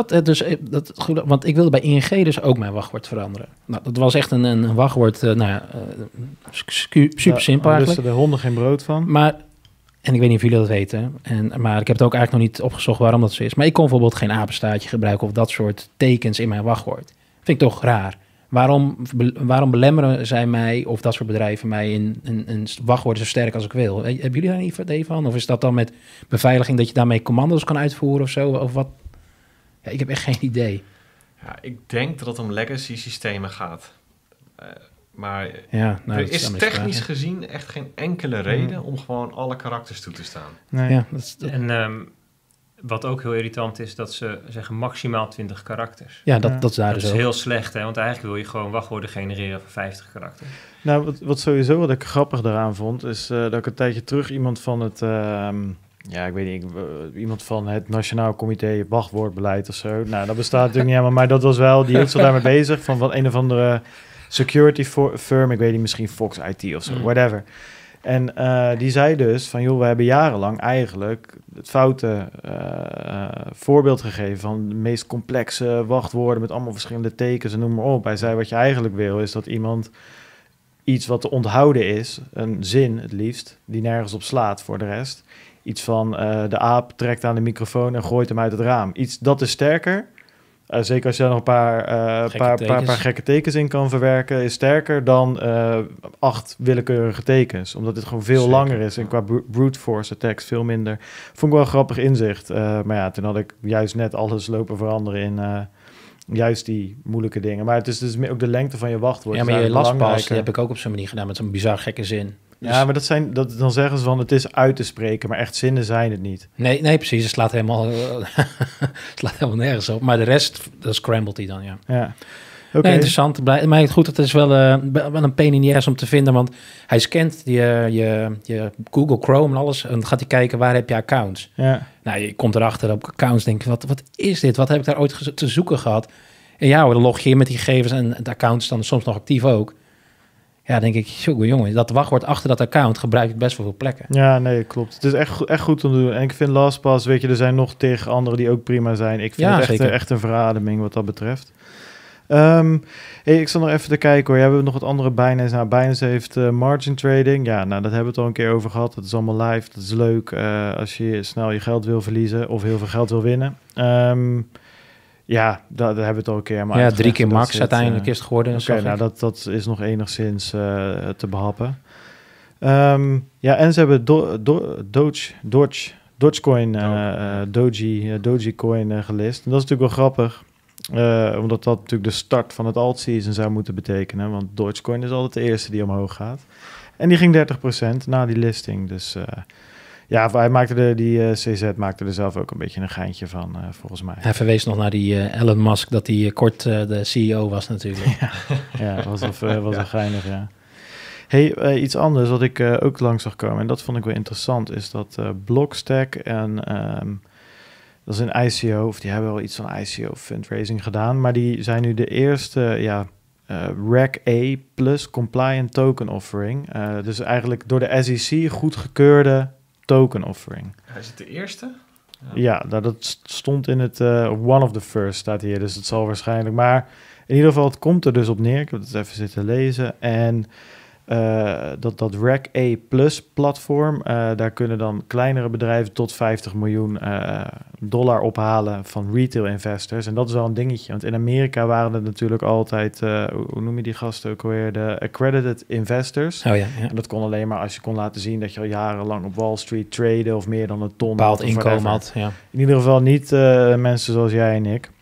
want ik wilde bij ING dus ook mijn wachtwoord veranderen. Nou, dat was echt een wachtwoord, super simpel eigenlijk. Daar de honden geen brood van. Maar... En ik weet niet of jullie dat weten, maar ik heb het ook eigenlijk nog niet opgezocht waarom dat zo is. Maar ik kon bijvoorbeeld geen apenstaartje gebruiken of dat soort tekens in mijn wachtwoord. Vind ik toch raar. Waarom belemmeren zij mij of dat soort bedrijven mij in een wachtwoord zo sterk als ik wil? Hebben jullie daar een idee van? Of is dat dan met beveiliging dat je daarmee commando's kan uitvoeren of zo? Of wat? Ja, ik heb echt geen idee. Ja, ik denk dat het om legacy systemen gaat. Maar Ja, nou, er dat is dan technisch vragen. gezien echt geen enkele reden om gewoon alle karakters toe te staan. Nee. Ja, En wat ook heel irritant is, dat ze zeggen maximaal 20 karakters. dat is daar Dat dus is ook. heel slecht, hè? Want eigenlijk wil je gewoon wachtwoorden genereren van 50 karakters. Nou, wat sowieso wat ik grappig daaraan vond, is dat ik een tijdje terug iemand van het, ja, ik weet niet, iemand van het Nationaal Comité Wachtwoordbeleid of zo. Nou, dat bestaat natuurlijk niet helemaal, maar dat was wel, die hield zich daarmee bezig, van wat een of andere security firm, ik weet niet, misschien Fox IT of zo, whatever. En die zei dus van, joh, we hebben jarenlang eigenlijk het foute voorbeeld gegeven van de meest complexe wachtwoorden met allemaal verschillende tekens en noem maar op. Hij zei, wat je eigenlijk wil is dat iemand iets wat te onthouden is, een zin het liefst, die nergens op slaat voor de rest. Iets van de aap trekt aan de microfoon en gooit hem uit het raam. Iets dat is sterker. Zeker als je er nog een paar gekke tekens in kan verwerken, is sterker dan 8 willekeurige tekens. Omdat dit gewoon veel langer is en qua brute force attacks veel minder. Vond ik wel een grappig inzicht. Maar ja, toen had ik juist net alles lopen veranderen in juist die moeilijke dingen. Maar het is dus ook de lengte van je wachtwoord. Ja, maar je lastpas, die heb ik ook op zo'n manier gedaan met zo'n bizar gekke zin. Dus ja, maar dan zeggen ze van het is uit te spreken, maar echt zinnen zijn het niet. Nee, precies. Het slaat helemaal, nergens op. Maar de rest, dat scrambled hij dan, ja. Ja. Oké. Nee, interessant. Maar goed, het is wel een pain in the ass om te vinden, want hij scant je Google Chrome en alles en dan gaat hij kijken waar heb je accounts. Ja. Nou, je komt erachter op accounts, denk je, wat is dit? Wat heb ik daar ooit te zoeken gehad? En ja, dan log je in met die gegevens en de account is dan soms nog actief ook. Ja, denk ik, jongen, dat wachtwoord achter dat account gebruik ik best wel veel plekken. Ja, nee, klopt. Het is echt goed om te doen. En ik vind LastPass, weet je, er zijn nog tegen anderen die ook prima zijn. Ik vind het echt een verademing wat dat betreft. Ik zal nog even te kijken hoor. Ja, we hebben nog wat andere Binance. Nou, Binance heeft margin trading. Ja, nou, dat hebben we het al een keer over gehad. Dat is allemaal live. Dat is leuk als je snel je geld wil verliezen of heel veel geld wil winnen. Ja, daar hebben we het al een keer. Maar ja, 3 keer max uiteindelijk is het geworden. Oké, nou dat is nog enigszins te behappen. Ja, en ze hebben Dogecoin, Dogecoin gelist. En dat is natuurlijk wel grappig. Omdat dat natuurlijk de start van het alt-season zou moeten betekenen. Want Dogecoin is altijd de eerste die omhoog gaat. En die ging 30% na die listing. Dus ja, hij maakte CZ maakte er zelf ook een beetje een geintje van, volgens mij. Hij verwees nog naar die Elon Musk, dat hij kort de CEO was natuurlijk. Ja, was wel geinig, ja. Hey, iets anders wat ik ook langs zag komen, en dat vond ik wel interessant, is dat Blockstack en dat is een ICO, of die hebben wel iets van ICO fundraising gedaan, maar die zijn nu de eerste, Reg A plus compliant token offering. Dus eigenlijk door de SEC goedgekeurde token offering. Is het de eerste? Ja, dat stond in het one of the first staat hier, dus het zal waarschijnlijk. Maar in ieder geval, het komt er dus op neer. Ik heb het even zitten lezen. En dat Reg A Plus platform, daar kunnen dan kleinere bedrijven tot $50 miljoen ophalen van retail investors. En dat is wel een dingetje, want in Amerika waren het natuurlijk altijd, hoe noem je die gasten ook alweer, de accredited investors. Oh ja. En dat kon alleen maar als je kon laten zien dat je al jarenlang op Wall Street trade of meer dan een ton bepaald inkomen had. Ja. In ieder geval niet mensen zoals jij en ik.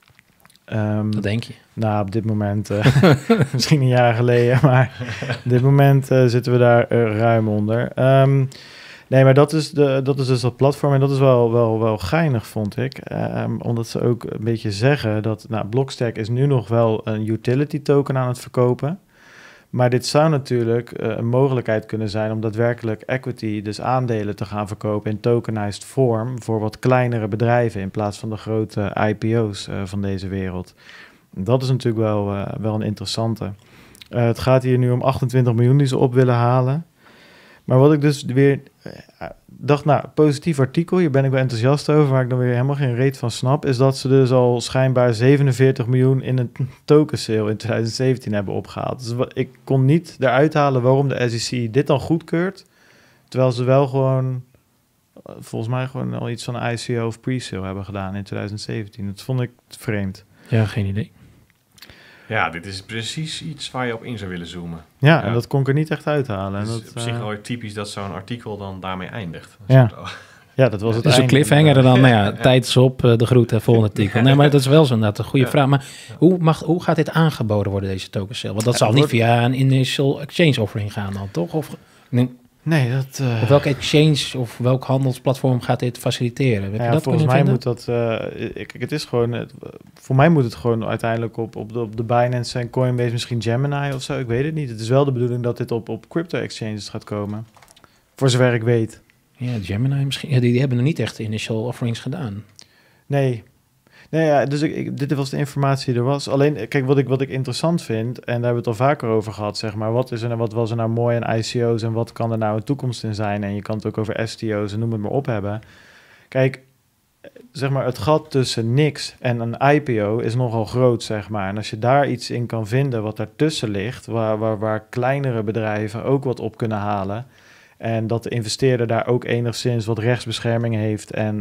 Dat denk je. Nou, op dit moment, misschien een jaar geleden, maar op dit moment zitten we daar ruim onder. Nee, maar dat is dus dat platform en dat is wel geinig, vond ik. Omdat ze ook een beetje zeggen dat, Blockstack is nu nog wel een utility token aan het verkopen. Maar dit zou natuurlijk een mogelijkheid kunnen zijn om daadwerkelijk equity, dus aandelen, te gaan verkopen in tokenized vorm voor wat kleinere bedrijven in plaats van de grote IPO's van deze wereld. Dat is natuurlijk wel een interessante. Het gaat hier nu om 28 miljoen die ze op willen halen. Maar wat ik dus weer dacht, positief artikel, hier ben ik wel enthousiast over, waar ik dan weer helemaal geen reet van snap, is dat ze dus al schijnbaar 47 miljoen in een token sale in 2017 hebben opgehaald. Dus ik kon niet eruit halen waarom de SEC dit dan goedkeurt, terwijl ze wel gewoon, volgens mij gewoon al iets van ICO of pre-sale hebben gedaan in 2017. Dat vond ik vreemd. Ja, geen idee. Ja, dit is precies iets waar je op in zou willen zoomen. Ja, en dat kon ik er niet echt uithalen. Het is dat, op zich wel typisch dat zo'n artikel dan daarmee eindigt. Ja, dat was het Dus een einde. cliffhanger en dan, nou ja, tijd is op, de groeten, volgende artikel. Nee, maar dat is wel zo'n een goede vraag. Maar hoe gaat dit aangeboden worden, deze token sale? Want dat zal niet via een initial exchange offering gaan dan, toch? Of of welke exchange of welk handelsplatform gaat dit faciliteren? Heb je dat volgens mij vinden? moet dat... het is gewoon... voor mij moet het gewoon uiteindelijk op de Binance en Coinbase, misschien Gemini of zo. Ik weet het niet. Het is wel de bedoeling dat dit op crypto exchanges gaat komen. Voor zover ik weet. Ja, Gemini misschien. Ja, die hebben nog niet echt initial offerings gedaan. Nee, ja, dus dit was de informatie die er was. Alleen, kijk, wat ik interessant vind, en daar hebben we het al vaker over gehad, zeg maar, wat was er nou mooi aan ICO's en wat kan er nou een toekomst in zijn? En je kan het ook over STO's en noem het maar op hebben. Kijk, zeg maar, het gat tussen niks en een IPO is nogal groot, zeg maar. En als je daar iets in kan vinden wat daartussen ligt, waar kleinere bedrijven ook wat op kunnen halen, en dat de investeerder daar ook enigszins wat rechtsbescherming heeft en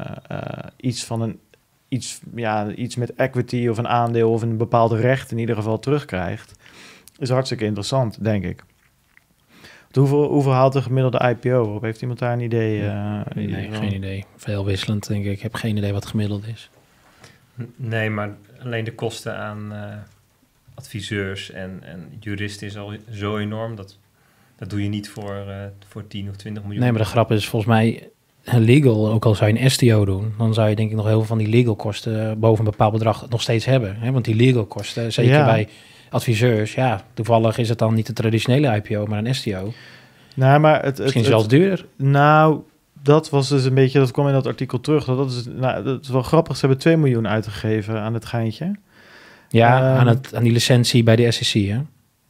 iets met equity of een aandeel of een bepaalde recht in ieder geval terugkrijgt, is hartstikke interessant, denk ik. Hoeveel haalt de gemiddelde IPO op? Heeft iemand daar een idee? Nee, geen idee. Veel wisselend, denk ik. Ik heb geen idee wat gemiddeld is. Nee, maar alleen de kosten aan adviseurs en juristen is al zo enorm. Dat doe je niet voor 10 of 20 miljoen. Nee, maar de grap is volgens mij legal, ook al zou je een STO doen, dan zou je denk ik nog heel veel van die legal kosten boven een bepaald bedrag nog steeds hebben. Hè? Want die legal kosten, zeker bij adviseurs, ja, toevallig is het dan niet de traditionele IPO, maar een STO. Nou, maar misschien zelfs duurder. Nou, dat was dus een beetje, dat kwam in dat artikel terug. Dat is wel grappig, ze hebben 2 miljoen uitgegeven aan het geintje. Ja, aan die licentie bij de SEC, hè?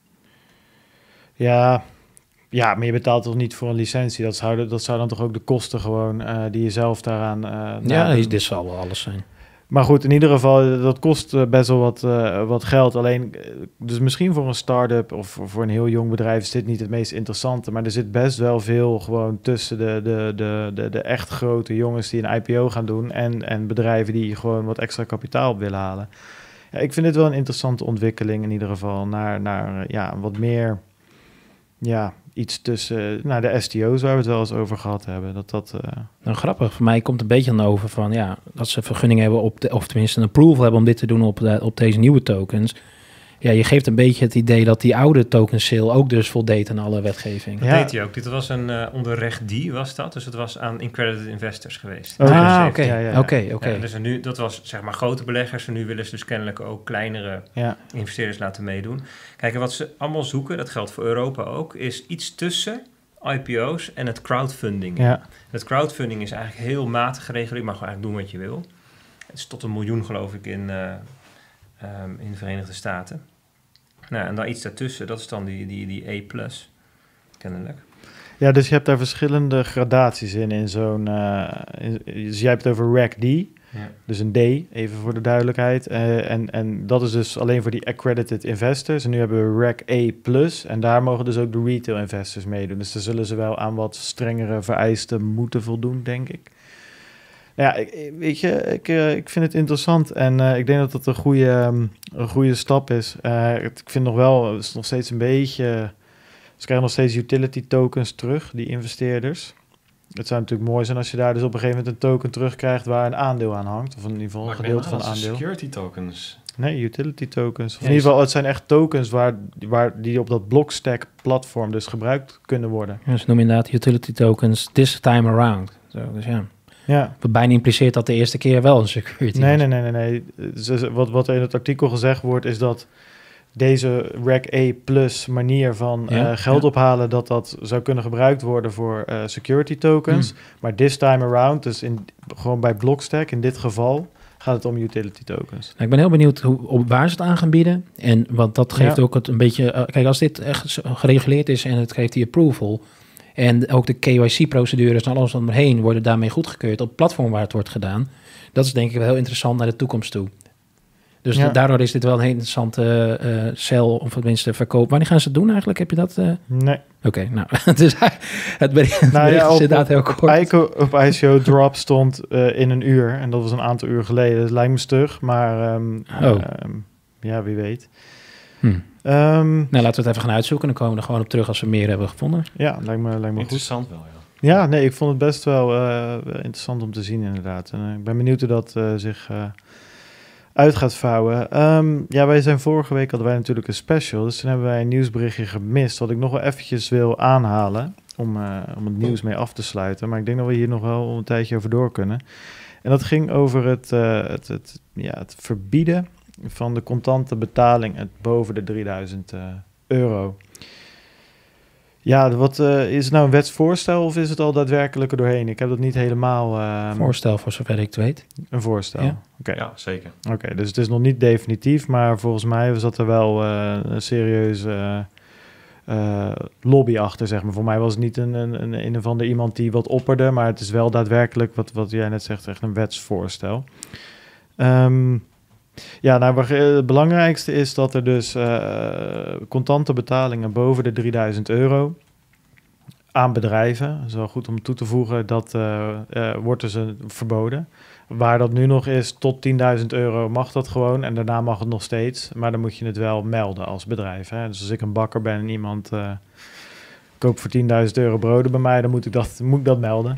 Ja, maar je betaalt toch niet voor een licentie? Dat zou dan toch ook de kosten gewoon die je zelf daaraan... dit zal wel alles zijn. Maar goed, in ieder geval, dat kost best wel wat geld. Alleen, dus misschien voor een start-up of voor een heel jong bedrijf is dit niet het meest interessante. Maar er zit best wel veel gewoon tussen de echt grote jongens die een IPO gaan doen en bedrijven die gewoon wat extra kapitaal op willen halen. Ja, ik vind dit wel een interessante ontwikkeling in ieder geval naar wat meer... Ja, iets tussen de STO's waar we het wel eens over gehad hebben. Nou, grappig. Voor mij komt een beetje aan over van dat ze vergunning hebben of tenminste een approval hebben om dit te doen op deze nieuwe tokens. Ja, je geeft een beetje het idee dat die oude token sale ook dus voldeed aan alle wetgeving. Dat deed hij ook. Dit was onder recht D was dat. Dus het was aan accredited investors geweest. Oké. Dus nu, dat was zeg maar grote beleggers. En nu willen ze dus kennelijk ook kleinere investeerders laten meedoen. Kijk, en wat ze allemaal zoeken, dat geldt voor Europa ook, is iets tussen IPO's en het crowdfunding. Ja. Het crowdfunding is eigenlijk heel matig gereguleerd. Je mag gewoon eigenlijk doen wat je wil. Het is tot 1 miljoen geloof ik in de Verenigde Staten. Nou, en dan iets daartussen, dat is dan die A+, kennelijk. Ja, dus je hebt daar verschillende gradaties in zo'n... dus jij hebt het over Reg D, dus een D, even voor de duidelijkheid. En dat is dus alleen voor die accredited investors. En nu hebben we Reg A+, en daar mogen dus ook de retail investors meedoen. Dus daar zullen ze wel aan wat strengere vereisten moeten voldoen, denk ik. Ja, ik vind het interessant en ik denk dat het een goede stap is. Ik vind nog wel, het is nog steeds een beetje... Ze krijgen nog steeds utility tokens terug, die investeerders. Het zou natuurlijk mooi zijn als je daar dus op een gegeven moment een token terugkrijgt waar een aandeel aan hangt. Of in ieder geval een gedeelte van een aandeel. Security tokens? Nee, utility tokens. Of in ieder geval, het zijn echt tokens die op dat Blockstack platform dus gebruikt kunnen worden. Ja, ze noemen inderdaad utility tokens this time around. Dus ja. Wat bijna impliceert dat de eerste keer wel een security was. Nee. Dus wat er in het artikel gezegd wordt is dat deze Reg A+ manier van geld ophalen, dat zou kunnen gebruikt worden voor security tokens. Maar this time around, dus gewoon bij Blockstack in dit geval, gaat het om utility tokens. Nou, ik ben heel benieuwd waar ze het aan gaan bieden. Want dat geeft ook het een beetje... kijk, als dit echt gereguleerd is en het geeft die approval... En ook de KYC-procedures en alles omheen worden daarmee goedgekeurd op het platform waar het wordt gedaan. Dat is denk ik wel heel interessant naar de toekomst toe. Dus daardoor is dit wel een heel interessante sell, of tenminste verkoop. Wanneer gaan ze het doen eigenlijk? Heb je dat? Nee. Oké, nou, het bericht is inderdaad heel kort. Op ICO Drop stond in een uur. En dat was een aantal uur geleden. Dat lijkt me stug, maar wie weet. Nou, laten we het even gaan uitzoeken. Dan komen we er gewoon op terug als we meer hebben gevonden. Ja, lijkt me goed. Interessant wel, Ja, nee, ik vond het best wel interessant om te zien inderdaad. En ik ben benieuwd hoe dat zich uit gaat vouwen. Ja, vorige week hadden wij natuurlijk een special, dus toen hebben wij een nieuwsberichtje gemist, wat ik nog wel eventjes wil aanhalen, om het nieuws mee af te sluiten. Maar ik denk dat we hier nog wel een tijdje over door kunnen. En dat ging over het verbieden van de contante betaling boven de €3000. Ja, wat is het nou een wetsvoorstel of is het al daadwerkelijk er doorheen? Ik heb dat niet helemaal... Voorstel voor zover ik het weet. Een voorstel? Ja. Oké. Ja, zeker. Oké, dus het is nog niet definitief, maar volgens mij zat er wel een serieuze lobby achter, zeg maar. Voor mij was het niet een of ander iemand die wat opperde, maar het is wel daadwerkelijk, wat jij net zegt, echt een wetsvoorstel. Ja, nou, het belangrijkste is dat er dus contante betalingen boven de €3000 aan bedrijven, dat is wel goed om toe te voegen, dat wordt dus verboden. Waar dat nu nog is, tot €10.000 mag dat gewoon en daarna mag het nog steeds, maar dan moet je het wel melden als bedrijf. Hè? Dus als ik een bakker ben en iemand koopt voor €10.000 broden bij mij, dan moet ik dat melden.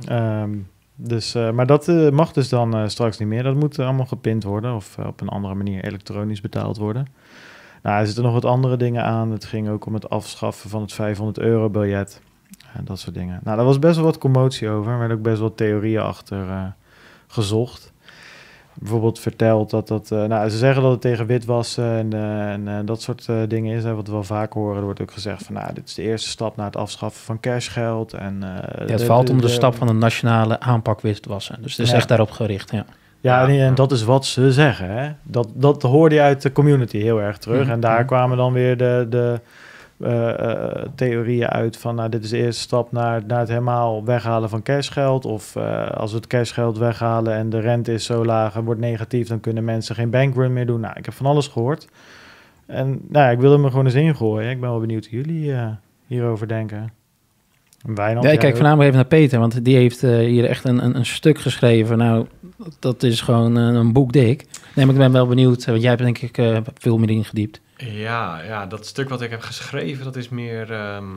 Maar dat mag dus dan straks niet meer. Dat moet allemaal gepind worden of op een andere manier elektronisch betaald worden. Nou, er zitten nog wat andere dingen aan. Het ging ook om het afschaffen van het €500 biljet en dat soort dingen. Nou, daar was best wel wat commotie over. Er werden ook best wel theorieën achter gezocht. Bijvoorbeeld verteld dat ze zeggen dat het tegen witwassen en dat soort dingen is. Hè, wat we wel vaak horen. Er wordt ook gezegd van, dit is de eerste stap naar het afschaffen van cashgeld. Het valt onder de stap van een nationale aanpak witwassen. Dus het is echt daarop gericht, ja. Ja, en dat is wat ze zeggen. Hè? Dat hoorde je uit de community heel erg terug. Mm-hmm. En daar kwamen dan weer de theorieën uit van, dit is de eerste stap naar het helemaal weghalen van cashgeld. Of als we het cashgeld weghalen en de rente is zo laag en wordt negatief, dan kunnen mensen geen bankrun meer doen. Nou, ik heb van alles gehoord. En ik wilde me gewoon eens ingooien. Ik ben wel benieuwd hoe jullie hierover denken. Wijnand, ik kijk voornamelijk even naar Peter, want die heeft hier echt een stuk geschreven. Nou, dat is gewoon een boek dik. Nee, maar ik ben wel benieuwd, want jij hebt denk ik veel meer ingediept. Ja, dat stuk wat ik heb geschreven, dat is meer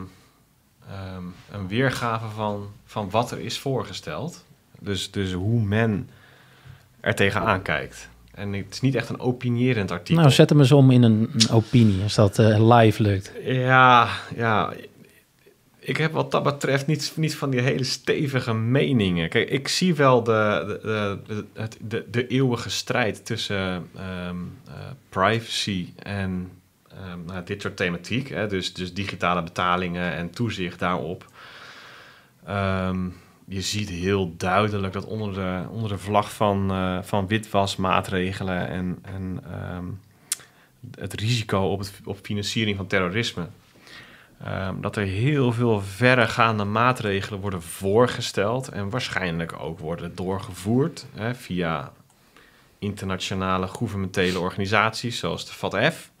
een weergave van wat er is voorgesteld. Dus hoe men er tegenaan kijkt. En het is niet echt een opinierend artikel. Nou, zet hem eens om in een opinie, als dat live lukt. Ja, ik heb wat dat betreft niet van die hele stevige meningen. Kijk, ik zie wel de eeuwige strijd tussen privacy en dit soort thematiek. Hè? Dus digitale betalingen en toezicht daarop. Je ziet heel duidelijk dat onder de vlag van witwasmaatregelen en het risico op financiering van terrorisme, dat er heel veel verregaande maatregelen worden voorgesteld en waarschijnlijk ook worden doorgevoerd via internationale gouvernementele organisaties zoals de FATF.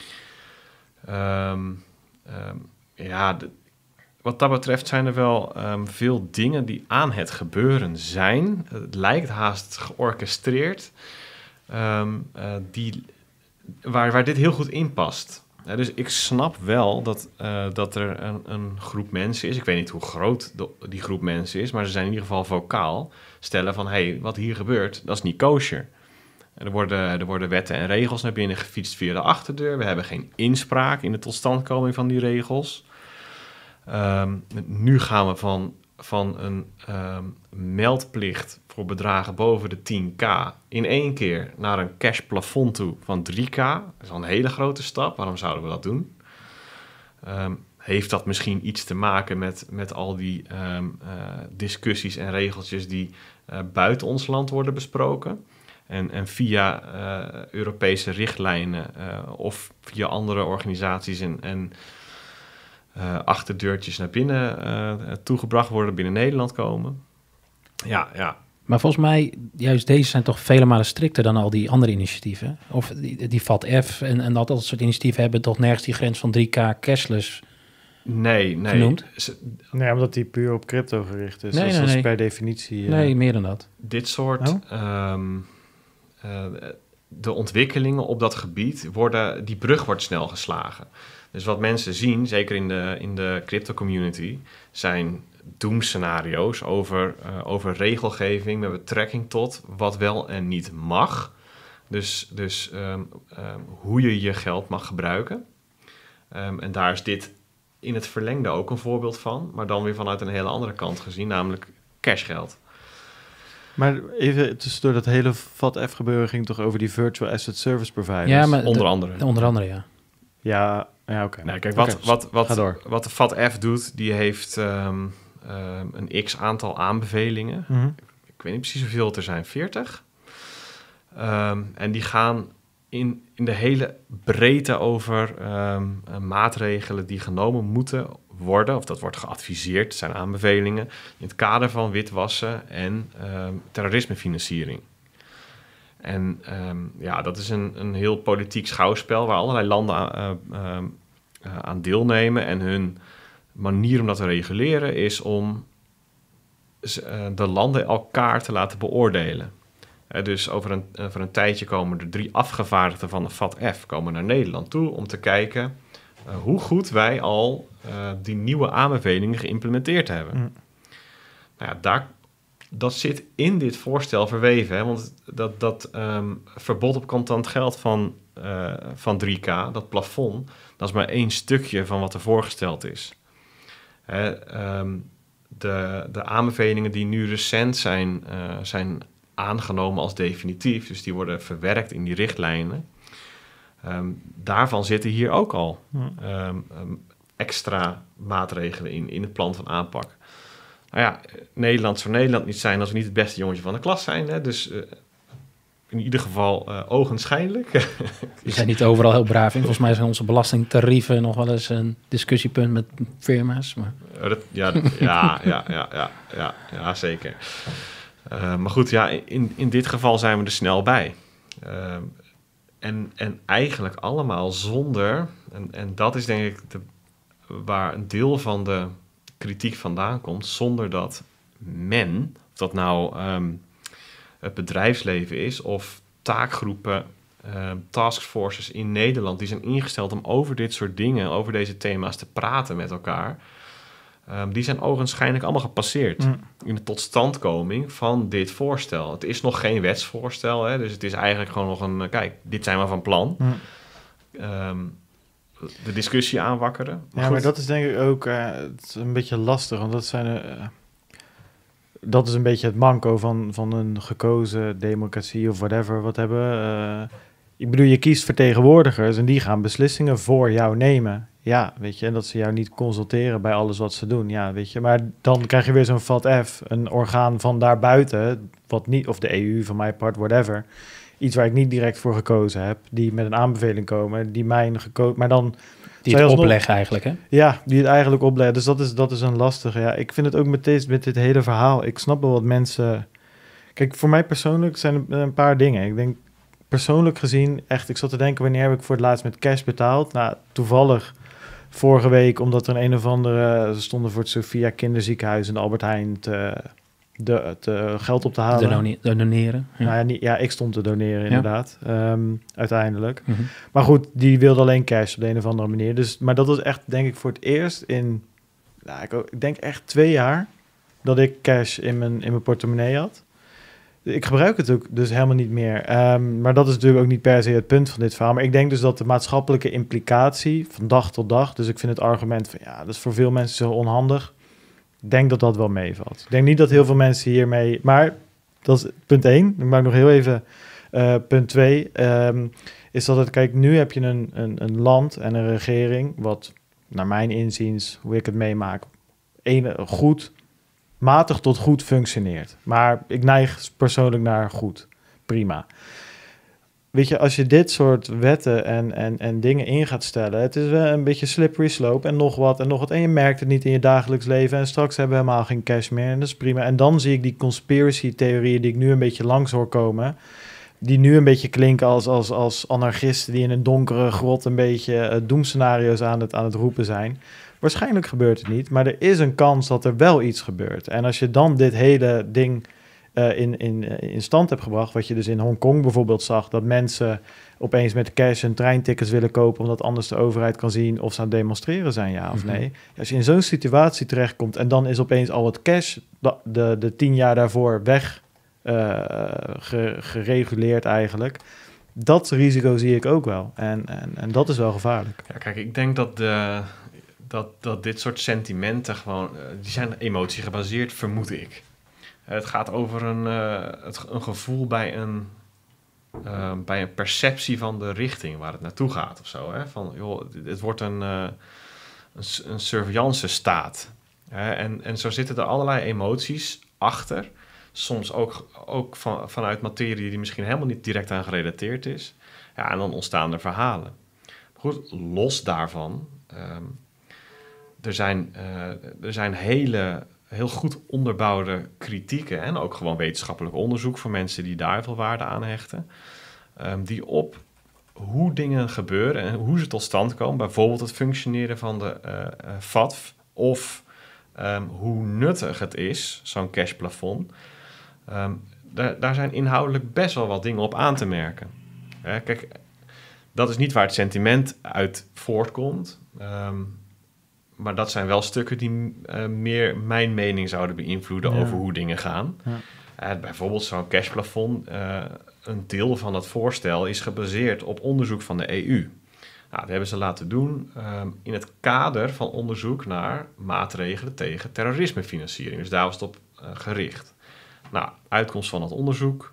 Wat dat betreft zijn er wel veel dingen die aan het gebeuren zijn. Het lijkt haast georchestreerd, waar dit heel goed in past. Dus ik snap wel dat er een groep mensen is. Ik weet niet hoe groot die groep mensen is, maar ze zijn in ieder geval vocaal. Stellen van, wat hier gebeurt, dat is niet kosher. Er worden wetten en regels naar binnen gefietst via de achterdeur. We hebben geen inspraak in de totstandkoming van die regels. Nu gaan we van een meldplicht voor bedragen boven de 10.000 in één keer naar een cashplafond toe van 3.000. Dat is al een hele grote stap. Waarom zouden we dat doen? Heeft dat misschien iets te maken met al die discussies en regeltjes die buiten ons land worden besproken? En via Europese richtlijnen of via andere organisaties en achterdeurtjes naar binnen toegebracht worden, binnen Nederland komen. Ja. Maar volgens mij, juist deze zijn toch vele malen strikter dan al die andere initiatieven. Of die FATF en dat soort initiatieven hebben toch nergens die grens van 3.000 cashless genoemd? Nee, omdat die puur op crypto gericht is. Nee, dat is per definitie... Nee, meer dan dat. Dit soort... de ontwikkelingen op dat gebied die brug wordt snel geslagen. Dus wat mensen zien, zeker in de crypto community, zijn doemscenario's over regelgeving met betrekking tot wat wel en niet mag. Dus hoe je je geld mag gebruiken. En daar is dit in het verlengde ook een voorbeeld van, maar dan weer vanuit een hele andere kant gezien, namelijk cashgeld. Maar even tussendoor, dat hele FATF gebeuren ging toch over die virtual asset service providers? Ja, maar Onder andere. Onder andere, ja. Ja, oké. Nou, kijk, Ga door. wat de FATF doet, die heeft een x-aantal aanbevelingen. Mhm. Ik weet niet precies hoeveel het er zijn, 40. En die gaan in de hele breedte over maatregelen die genomen moeten worden, of dat wordt geadviseerd, het zijn aanbevelingen, in het kader van witwassen en terrorismefinanciering. En dat is een heel politiek schouwspel waar allerlei landen aan deelnemen. En hun manier om dat te reguleren is om de landen elkaar te laten beoordelen. Dus over een tijdje komen er 3 afgevaardigden van de FATF komen naar Nederland toe om te kijken hoe goed wij al die nieuwe aanbevelingen geïmplementeerd hebben. Mm. Nou ja, dat zit in dit voorstel verweven. Hè? Want dat verbod op contant geld van 3K, dat plafond, dat is maar 1 stukje van wat er voorgesteld is. De aanbevelingen die nu recent zijn aangenomen als definitief, dus die worden verwerkt in die richtlijnen. Daarvan zitten hier ook al extra maatregelen in het plan van aanpak. Nou ja, Nederland zou Nederland niet zijn als we niet het beste jongetje van de klas zijn. Hè? Dus in ieder geval ogenschijnlijk. We zijn niet overal heel braaf in. Volgens mij zijn onze belastingtarieven nog wel eens een discussiepunt met firma's. Maar... Ja, zeker. Maar goed, ja, in dit geval zijn we er snel bij. En eigenlijk allemaal zonder... En dat is denk ik waar een deel van de kritiek vandaan komt, zonder dat men, of dat nou het bedrijfsleven is of taakgroepen, taskforces in Nederland, die zijn ingesteld om over dit soort dingen, over deze thema's te praten met elkaar, die zijn ogenschijnlijk allemaal gepasseerd in de totstandkoming van dit voorstel. Het is nog geen wetsvoorstel, hè, dus het is eigenlijk gewoon nog een, kijk, dit zijn we van plan. De discussie aanwakkeren. Maar dat is denk ik ook het is een beetje lastig, want dat is een beetje het manco van een gekozen democratie of whatever, wat hebben. Ik bedoel, je kiest vertegenwoordigers en die gaan beslissingen voor jou nemen. Ja, weet je, en dat ze jou niet consulteren bij alles wat ze doen. Ja, weet je, maar dan krijg je weer zo'n FATF, een orgaan van daarbuiten, wat niet, of de EU van mijn part, whatever. Iets waar ik niet direct voor gekozen heb, die met een aanbeveling komen, die mijn gekozen, maar dan... Die het opleggen eigenlijk, hè? Ja, die het eigenlijk opleggen. Dus dat is een lastige. Ja, ik vind het ook met dit hele verhaal. Ik snap wel wat mensen... Kijk, voor mij persoonlijk zijn er een paar dingen. Ik denk, persoonlijk gezien, echt... Ik zat te denken, wanneer heb ik voor het laatst met cash betaald? Nou, toevallig vorige week, omdat er een of andere... Ze stonden voor het Sophia Kinderziekenhuis in de Albert Heijn te geld op te halen. Doneren. Ja. Nou ja, ik stond te doneren inderdaad, uiteindelijk. Mm-hmm. Maar goed, die wilde alleen cash op de een of andere manier. Dus, maar dat was echt, denk ik, voor het eerst in, ik denk echt 2 jaar... dat ik cash in mijn portemonnee had. Ik gebruik het ook dus helemaal niet meer. Maar dat is natuurlijk ook niet per se het punt van dit verhaal. Maar ik denk dus dat de maatschappelijke implicatie van dag tot dag... dus ik vind het argument van, ja, dat is voor veel mensen zo onhandig... Ik denk dat dat wel meevalt. Ik denk niet dat heel veel mensen hiermee... Maar dat is punt 1. Ik maak nog heel even punt 2. Is dat het... Kijk, nu heb je een land en een regering... wat naar mijn inziens, hoe ik het meemaak... matig tot goed functioneert. Maar ik neig persoonlijk naar goed. Prima. Weet je, als je dit soort wetten en dingen in gaat stellen... het is wel een beetje slippery slope en nog wat. En je merkt het niet in je dagelijks leven... en straks hebben we helemaal geen cash meer en dat is prima. En dan zie ik die conspiracy-theorieën die ik nu een beetje langs hoor komen... die nu een beetje klinken als anarchisten... die in een donkere grot een beetje doemscenario's aan het roepen zijn. Waarschijnlijk gebeurt het niet, maar er is een kans dat er wel iets gebeurt. En als je dan dit hele ding... in stand hebt gebracht. Wat je dus in Hongkong bijvoorbeeld zag, dat mensen opeens met cash een treintickets willen kopen, omdat anders de overheid kan zien of ze aan het demonstreren zijn, ja of nee. Als je in zo'n situatie terechtkomt en dan is opeens al het cash de 10 jaar daarvoor weg gereguleerd eigenlijk. Dat risico zie ik ook wel. En dat is wel gevaarlijk. Ja, kijk, ik denk dat dit soort sentimenten gewoon, die zijn emotiegebaseerd, vermoed ik. Het gaat over een gevoel bij een perceptie van de richting waar het naartoe gaat of zo. Hè? Van, joh, het wordt een surveillance staat. En zo zitten er allerlei emoties achter. Soms ook vanuit materie die misschien helemaal niet direct aan gerelateerd is. Ja, en dan ontstaan er verhalen. Maar goed, los daarvan, er zijn heel goed onderbouwde kritieken en ook gewoon wetenschappelijk onderzoek voor mensen die daar veel waarde aan hechten, die op hoe dingen gebeuren en hoe ze tot stand komen, bijvoorbeeld het functioneren van de FATF of hoe nuttig het is, zo'n cashplafond, daar zijn inhoudelijk best wel wat dingen op aan te merken. Kijk, dat is niet waar het sentiment uit voortkomt, maar dat zijn wel stukken die meer mijn mening zouden beïnvloeden over hoe dingen gaan. Ja. Bijvoorbeeld zo'n cashplafond, een deel van dat voorstel is gebaseerd op onderzoek van de EU. Nou, dat hebben ze laten doen in het kader van onderzoek naar maatregelen tegen terrorismefinanciering. Dus daar was het op gericht. Nou, uitkomst van dat onderzoek,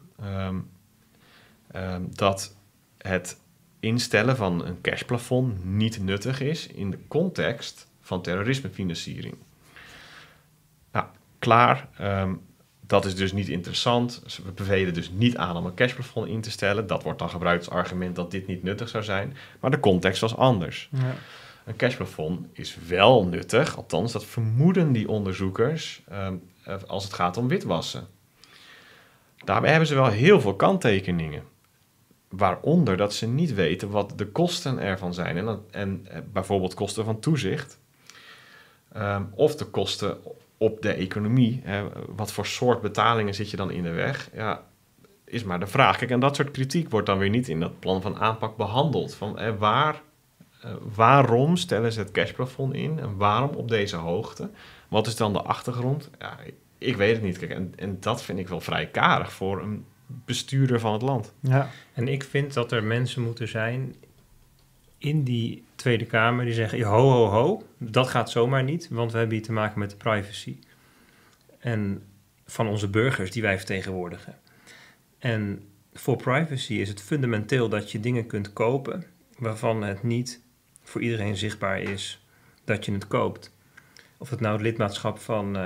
dat het instellen van een cashplafond niet nuttig is in de context van terrorismefinanciering. Nou, klaar. Dat is dus niet interessant. We bevelen dus niet aan om een cashplafond in te stellen. Dat wordt dan gebruikt als argument dat dit niet nuttig zou zijn. Maar de context was anders. Ja. Een cashplafond is wel nuttig. Althans, dat vermoeden die onderzoekers als het gaat om witwassen. Daarbij hebben ze wel heel veel kanttekeningen. Waaronder dat ze niet weten wat de kosten ervan zijn. En bijvoorbeeld kosten van toezicht. Of de kosten op de economie. Wat voor soort betalingen zit je dan in de weg? Ja, is maar de vraag. Kijk, en dat soort kritiek wordt dan weer niet in dat plan van aanpak behandeld. Van waarom stellen ze het cashplafond in? En waarom op deze hoogte? Wat is dan de achtergrond? Ja, ik weet het niet. Kijk, en dat vind ik wel vrij karig voor een bestuurder van het land. Ja. En ik vind dat er mensen moeten zijn in die Tweede Kamer die zeggen, ho, ho, ho, dat gaat zomaar niet, want we hebben hier te maken met de privacy en van onze burgers die wij vertegenwoordigen. En voor privacy is het fundamenteel dat je dingen kunt kopen waarvan het niet voor iedereen zichtbaar is dat je het koopt. Of het nou het lidmaatschap van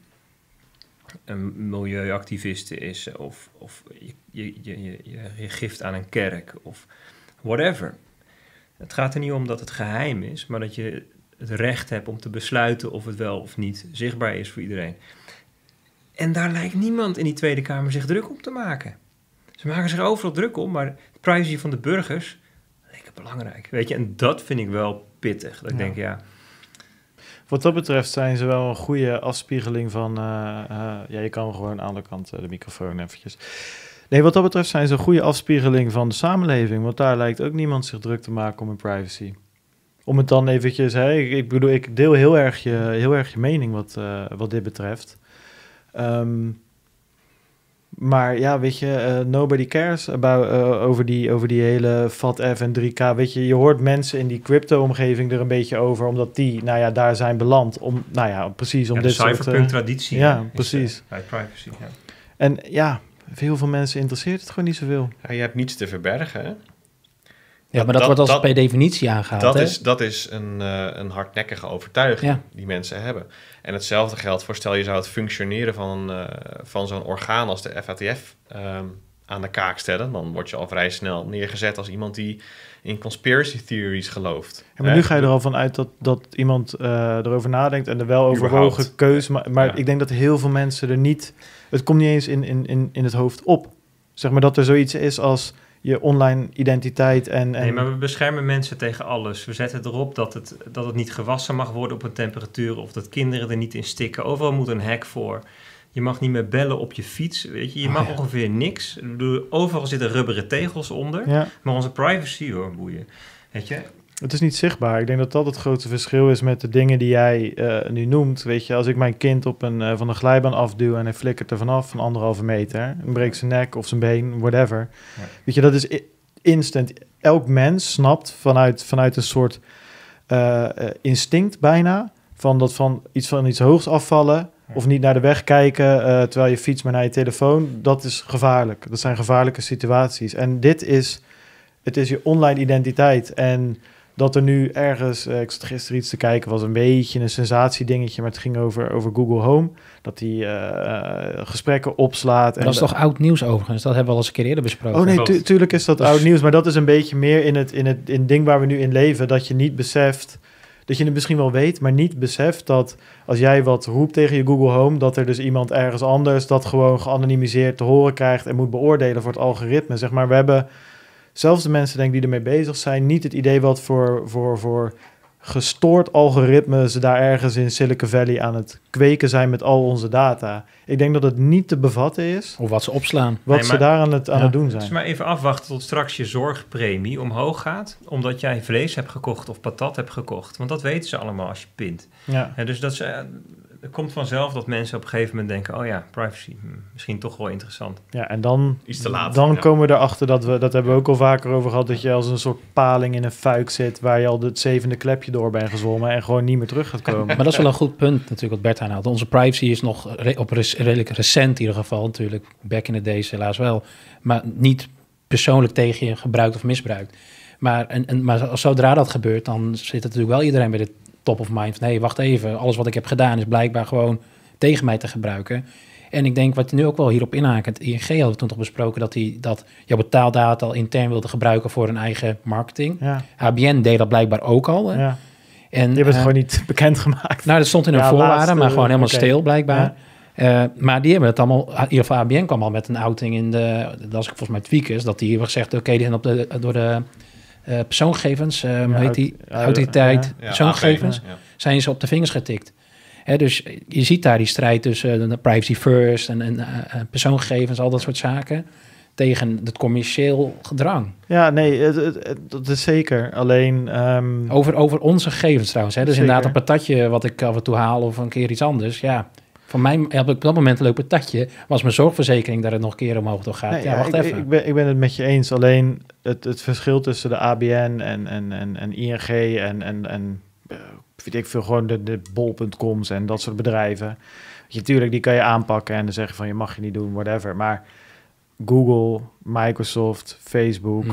een milieuactiviste is, of je gift aan een kerk, of whatever. Het gaat er niet om dat het geheim is, maar dat je het recht hebt om te besluiten of het wel of niet zichtbaar is voor iedereen. En daar lijkt niemand in die Tweede Kamer zich druk om te maken. Ze maken zich overal druk om, maar de privacy van de burgers, lekker belangrijk. Weet je, en dat vind ik wel pittig. Dat ik denk, ja. Wat dat betreft zijn ze wel een goede afspiegeling van... je kan gewoon aan de andere kant de microfoon eventjes... Nee, wat dat betreft zijn ze een goede afspiegeling van de samenleving. Want daar lijkt ook niemand zich druk te maken om hun privacy. Om het dan eventjes... ik bedoel, ik deel heel erg je mening wat dit betreft. Maar ja, weet je, nobody cares over die hele FATF en 3K. Weet je hoort mensen in die crypto-omgeving er een beetje over, omdat die, daar zijn beland. Precies om dit soort... De cyberpunk-traditie. Ja, precies. Bij privacy, ja. En ja... Heel veel mensen interesseert het gewoon niet zoveel. Ja, je hebt niets te verbergen, hè? Ja, maar dat wordt als per definitie aangehaald. Dat is een hardnekkige overtuiging die mensen hebben. En hetzelfde geldt voor, stel je zou het functioneren van zo'n orgaan als de FATF aan de kaak stellen. Dan word je al vrij snel neergezet als iemand die in conspiracy theories gelooft. Ja, maar nu ga je er al van uit dat iemand erover nadenkt en er wel overwogen keuze. Maar ik denk dat heel veel mensen er niet... Het komt niet eens in het hoofd op. Zeg maar dat er zoiets is als je online identiteit en... Nee, maar we beschermen mensen tegen alles. We zetten erop dat het niet gewassen mag worden op een temperatuur... of dat kinderen er niet in stikken. Overal moet een hek voor. Je mag niet meer bellen op je fiets. Weet je mag ongeveer niks. Ik bedoel, overal zitten rubberen tegels onder. Ja. Maar onze privacy, hoor, boeien. Weet je? Het is niet zichtbaar. Ik denk dat dat het grootste verschil is met de dingen die jij nu noemt. Weet je, als ik mijn kind op van een glijbaan afduw en hij flikkert er vanaf van 1,5 meter, en breekt zijn nek of zijn been, whatever. Ja. Weet je, dat is instant. Elk mens snapt vanuit een soort instinct bijna van iets hoogs afvallen of niet naar de weg kijken terwijl je fietst maar naar je telefoon. Dat is gevaarlijk. Dat zijn gevaarlijke situaties. En het is je online identiteit. En dat er nu ergens, ik zat gisteren iets te kijken, was een beetje een sensatiedingetje, maar het ging over Google Home, dat die gesprekken opslaat. Maar dat is toch oud nieuws overigens? Dat hebben we al eens een keer eerder besproken. Oh nee, tuurlijk is dat oud nieuws, maar dat is een beetje meer in het ding waar we nu in leven, dat je niet beseft, dat je het misschien wel weet, maar niet beseft dat als jij wat roept tegen je Google Home, dat er dus iemand ergens anders dat gewoon geanonimiseerd te horen krijgt en moet beoordelen voor het algoritme. Zeg maar, we hebben zelfs de mensen denk ik die ermee bezig zijn, niet het idee wat voor gestoord algoritme ze daar ergens in Silicon Valley aan het kweken zijn met al onze data. Ik denk dat het niet te bevatten is. Of wat ze opslaan. Wat ze daar aan het doen zijn. Dus maar even afwachten tot straks je zorgpremie omhoog gaat, omdat jij vlees hebt gekocht of patat hebt gekocht. Want dat weten ze allemaal als je pint. Ja. En dus het komt vanzelf dat mensen op een gegeven moment denken, oh ja, privacy, misschien toch wel interessant. Ja, en dan, iets te laat, dan komen we erachter dat hebben we ook al vaker over gehad, dat je als een soort paling in een fuik zit, waar je al het 7e klepje door bent gezwommen en gewoon niet meer terug gaat komen. Maar dat is wel een goed punt natuurlijk wat Bert aanhaalt. Onze privacy is nog redelijk recent in ieder geval natuurlijk, back in the days helaas wel, maar niet persoonlijk tegen je gebruikt of misbruikt. Maar zodra dat gebeurt, dan zit natuurlijk wel iedereen bij de top of mind van, wacht even, alles wat ik heb gedaan is blijkbaar gewoon tegen mij te gebruiken. En ik denk, wat je nu ook wel hierop inhaakt, ING hadden we toen toch besproken dat jouw betaaldata al intern wilde gebruiken voor hun eigen marketing. Ja. HBN deed dat blijkbaar ook al. Hè? Ja. En die hebben het gewoon niet bekendgemaakt. Nou, dat stond in hun voorwaarden, maar gewoon helemaal stil blijkbaar. Ja. Maar die hebben het allemaal, in ieder geval HBN kwam al met een outing in dat was volgens mij Tweakers, dat die hebben gezegd, oké, die zijn door de persoongegevens, heet die autoriteit, persoongegevens, zijn ze op de vingers getikt. Dus je ziet daar die strijd tussen de privacy first en persoongegevens, al dat soort zaken, tegen het commercieel gedrang. Ja, nee, dat is zeker. Alleen over onze gegevens trouwens. Dus zeker. Inderdaad een patatje wat ik af en toe haal of een keer iets anders. Ja, van mij heb ik op dat moment een leuk patatje. Was mijn zorgverzekering dat het nog een keer omhoog door gaat. Nee, wacht even. Ik ben het met je eens. Alleen het verschil tussen de ABN en ING en weet ik veel, gewoon de bol.coms en dat soort bedrijven. Natuurlijk, die kan je aanpakken en dan zeggen van je mag je niet doen, whatever. Maar Google, Microsoft, Facebook,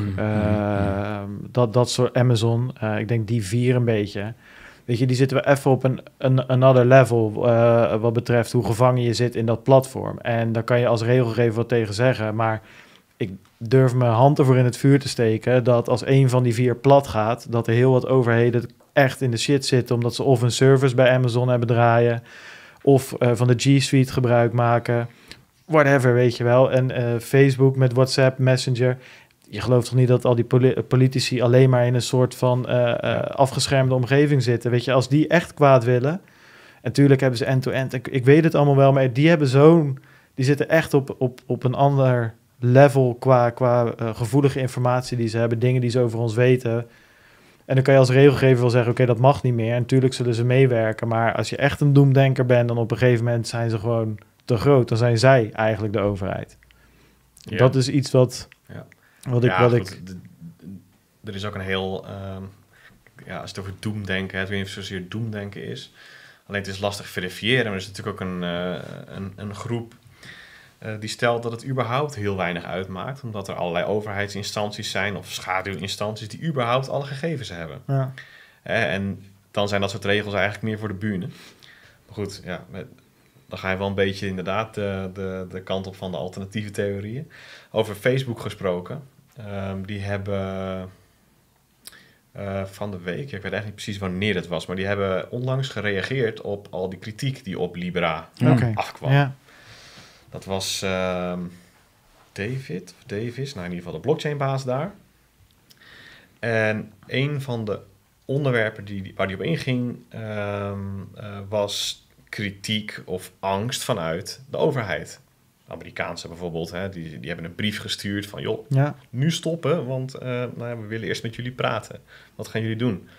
dat soort Amazon, ik denk die 4 een beetje. Weet je, die zitten we even op een another level wat betreft hoe gevangen je zit in dat platform. En daar kan je als regelgever wat tegen zeggen, maar ik durf mijn hand ervoor in het vuur te steken dat als een van die 4 plat gaat, dat er heel wat overheden echt in de shit zitten, omdat ze of een service bij Amazon hebben draaien, of van de G Suite gebruik maken, whatever, weet je wel. En Facebook met WhatsApp, Messenger. Je gelooft toch niet dat al die politici alleen maar in een soort van afgeschermde omgeving zitten? Weet je, als die echt kwaad willen, en natuurlijk hebben ze end-to-end, ik weet het allemaal wel, maar die hebben die zitten echt op een ander level qua gevoelige informatie die ze hebben, dingen die ze over ons weten. En dan kan je als regelgever wel zeggen, oké, dat mag niet meer. En natuurlijk zullen ze meewerken, maar als je echt een doemdenker bent, dan op een gegeven moment zijn ze gewoon te groot. Dan zijn zij eigenlijk de overheid. Ja. Dat is iets wat ik... Er is ook een heel... als het over doemdenken... Ik weet niet of het zozeer doemdenken is. Alleen het is lastig verifiëren. Maar er is natuurlijk ook een groep... die stelt dat het überhaupt heel weinig uitmaakt. Omdat er allerlei overheidsinstanties zijn... of schaduwinstanties die überhaupt alle gegevens hebben. Ja. En dan zijn dat soort regels eigenlijk meer voor de bühne. Maar goed, ja... Dan ga je wel een beetje inderdaad de kant op van de alternatieve theorieën. Over Facebook gesproken. Die hebben van de week, ik weet eigenlijk niet precies wanneer het was, maar die hebben onlangs gereageerd op al die kritiek die op Libra afkwam. Ja. Dat was Davis, nou in ieder geval de blockchainbaas daar. En een van de onderwerpen waar die op inging was kritiek of angst vanuit de overheid. De Amerikaanse bijvoorbeeld, hè, die hebben een brief gestuurd van... joh, Ja. nu stoppen, want we willen eerst met jullie praten. Wat gaan jullie doen?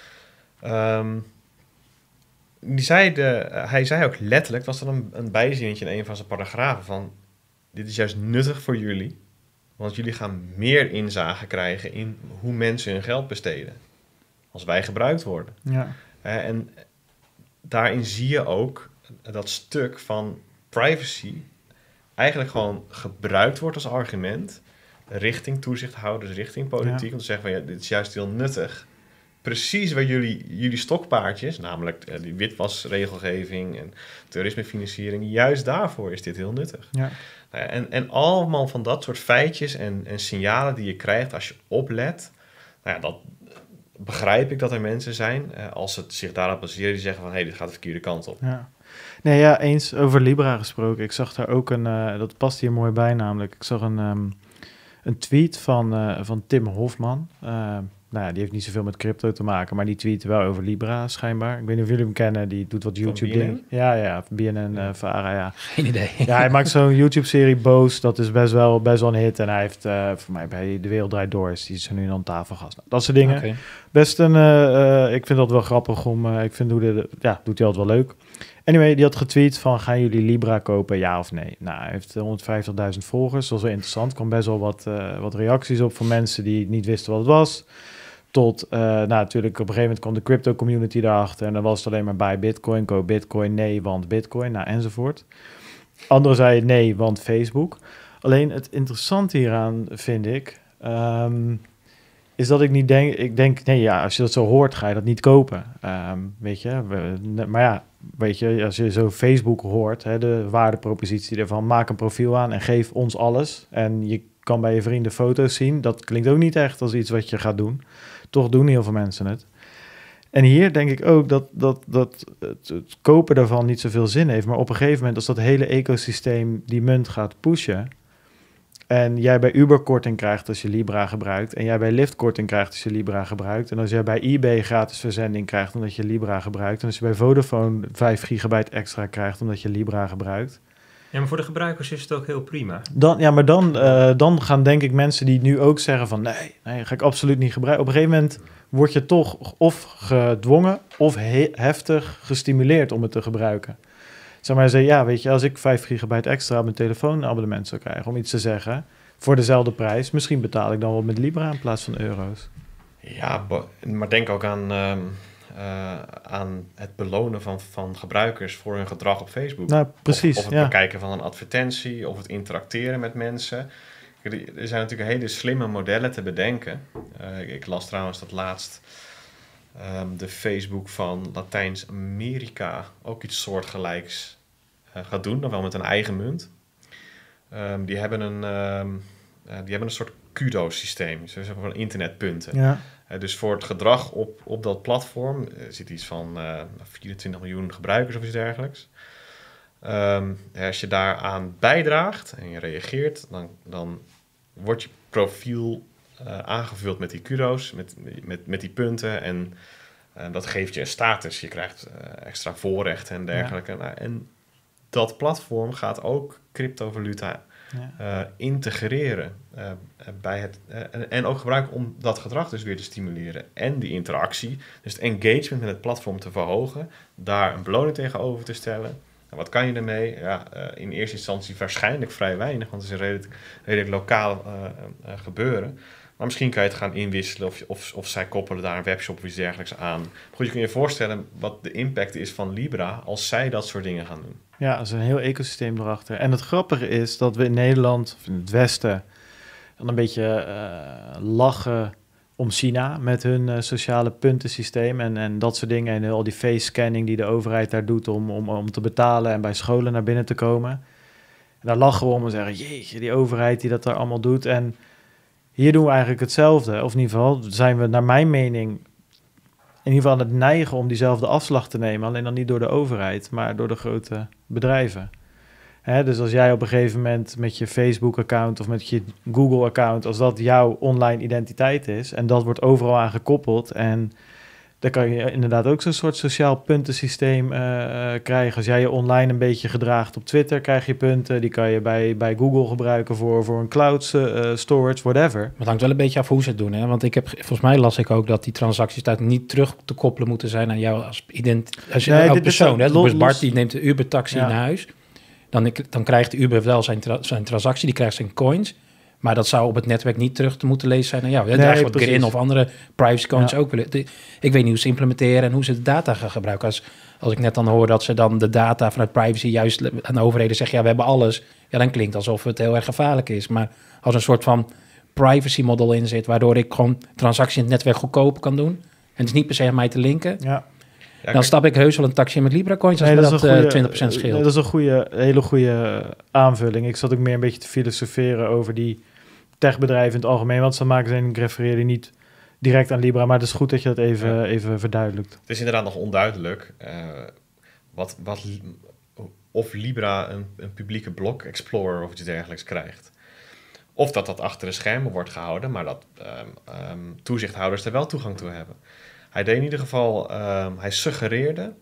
Hij zei ook letterlijk, was er een bijzinnetje in een van zijn paragrafen van... dit is juist nuttig voor jullie, want jullie gaan meer inzage krijgen in hoe mensen hun geld besteden. Als wij gebruikt worden. Ja. En daarin zie je ook dat stuk van privacy eigenlijk gewoon gebruikt wordt als argument richting toezichthouders, richting politiek, om te zeggen van ja, dit is juist heel nuttig. Precies waar jullie stokpaardjes, namelijk die witwasregelgeving en terrorismefinanciering, juist daarvoor is dit heel nuttig. Ja. En allemaal van dat soort feitjes en signalen die je krijgt als je oplet, dat begrijp ik dat er mensen zijn, als het zich daarop baseren, die zeggen van dit gaat de verkeerde kant op. Ja. Nee, ja, eens over Libra gesproken. Ik zag daar ook dat past hier mooi bij namelijk. Ik zag een tweet van Tim Hofman. Die heeft niet zoveel met crypto te maken, maar die tweet wel over Libra schijnbaar. Ik weet niet of jullie hem kennen, die doet wat YouTube-dingen. Ja, BNN, Vara, ja. Geen idee. Ja, hij maakt zo'n YouTube-serie Boos, dat is best wel een hit. En hij heeft, voor mij bij De Wereld Draait Door, is hij nu aan tafelgast. Dat soort dingen. Okay. Best ik vind dat wel grappig ik vind doet hij altijd wel leuk. Anyway, die had getweet van, gaan jullie Libra kopen, ja of nee? Nou, hij heeft 150.000 volgers, dat was wel interessant. Er kwam best wel wat reacties op van mensen die niet wisten wat het was. Tot, natuurlijk op een gegeven moment kwam de crypto community daarachter en dan was het alleen maar bij Bitcoin, koop Bitcoin, nee, want Bitcoin, enzovoort. Anderen zeiden nee, want Facebook. Alleen het interessante hieraan vind ik, is dat ik niet denk, als je dat zo hoort, ga je dat niet kopen. Weet je, maar ja, weet je, als je zo Facebook hoort, de waardepropositie ervan, maak een profiel aan en geef ons alles. En je kan bij je vrienden foto's zien. Dat klinkt ook niet echt als iets wat je gaat doen. Toch doen heel veel mensen het. En hier denk ik ook dat het kopen daarvan niet zoveel zin heeft. Maar op een gegeven moment, als dat hele ecosysteem die munt gaat pushen, en jij bij Uber korting krijgt als je Libra gebruikt, en jij bij Lyft korting krijgt als je Libra gebruikt, en als jij bij eBay gratis verzending krijgt omdat je Libra gebruikt, en als je bij Vodafone 5 gigabyte extra krijgt omdat je Libra gebruikt. Ja, maar voor de gebruikers is het ook heel prima. Dan gaan denk ik mensen die nu ook zeggen van nee, ga ik absoluut niet gebruiken. Op een gegeven moment word je toch of gedwongen of heftig gestimuleerd om het te gebruiken. Zeg maar, weet je, als ik 5 gigabyte extra op mijn telefoonabonnement zou krijgen, om iets te zeggen, voor dezelfde prijs, misschien betaal ik dan wel met Libra in plaats van euro's. Ja, maar denk ook aan het belonen van gebruikers voor hun gedrag op Facebook. Nou, precies. Of het bekijken van een advertentie, of het interacteren met mensen. Er zijn natuurlijk hele slimme modellen te bedenken. Ik las trouwens dat laatst de Facebook van Latijns-Amerika ook iets soortgelijks gaat doen, dan wel met een eigen munt. Die hebben een soort kudo-systeem, dus van internetpunten. Ja. Dus voor het gedrag op dat platform zit iets van 24 miljoen gebruikers of iets dergelijks. Als je daaraan bijdraagt en je reageert, dan wordt je profiel aangevuld met die kudo's, met die punten. En dat geeft je een status. Je krijgt extra voorrechten en dergelijke. Ja. En dat platform gaat ook cryptovaluta integreren bij het en ook gebruiken om dat gedrag dus weer te stimuleren en die interactie, dus het engagement met het platform te verhogen, daar een beloning tegenover te stellen. En wat kan je ermee? Ja, in eerste instantie waarschijnlijk vrij weinig, want het is een redelijk lokaal gebeuren. Maar misschien kan je het gaan inwisselen of zij koppelen daar een webshop of iets dergelijks aan. Goed, je kunt je voorstellen wat de impact is van Libra als zij dat soort dingen gaan doen. Ja, er is een heel ecosysteem erachter. En het grappige is dat we in Nederland, of in het Westen, dan een beetje lachen om China met hun sociale puntensysteem en dat soort dingen. En al die face scanning die de overheid daar doet om te betalen en bij scholen naar binnen te komen. En daar lachen we om en zeggen, jeetje, die overheid die dat daar allemaal doet. En hier doen we eigenlijk hetzelfde. Of in ieder geval zijn we, naar mijn mening, in ieder geval aan het neigen om diezelfde afslag te nemen. Alleen dan niet door de overheid, maar door de grote bedrijven. Dus als jij op een gegeven moment met je Facebook-account of met je Google-account, als dat jouw online identiteit is en dat wordt overal aan gekoppeld en Dan kan je inderdaad ook zo'n soort sociaal puntensysteem krijgen. Als jij je online een beetje gedraagt op Twitter, krijg je punten. Die kan je bij Google gebruiken voor een cloud storage, whatever. Maar het hangt wel een beetje af hoe ze het doen. Hè? Want volgens mij las ik ook dat die transacties daar niet terug te koppelen moeten zijn aan jou als persoon. Dus Bart die neemt de Uber-taxi naar huis. Dan krijgt de Uber wel zijn transactie, die krijgt zijn coins. Maar dat zou op het netwerk niet terug te moeten lezen zijn aan jou. Daar gaat Grin of andere privacy coins ook willen. Ik weet niet hoe ze implementeren en hoe ze de data gaan gebruiken. Als ik net dan hoor dat ze dan de data vanuit privacy juist aan de overheden zeggen, ja, we hebben alles. Ja, dan klinkt alsof het heel erg gevaarlijk is. Maar als een soort van privacy model in zit, waardoor ik gewoon transactie in het netwerk goedkoop kan doen. En het is niet per se aan mij te linken. Ja. Dan stap ik heus wel een taxi met Libra coins als dat 20% scheelt. Dat is een hele goede aanvulling. Ik zat ook meer een beetje te filosoferen over die techbedrijven in het algemeen. Want ze maken ik refereerde niet direct aan Libra, maar het is goed dat je dat even verduidelijkt. Het is inderdaad nog onduidelijk of Libra een publieke blok Explorer of iets dergelijks krijgt. Of dat achter de schermen wordt gehouden, maar dat toezichthouders er wel toegang toe hebben. Hij deed in ieder geval, hij suggereerde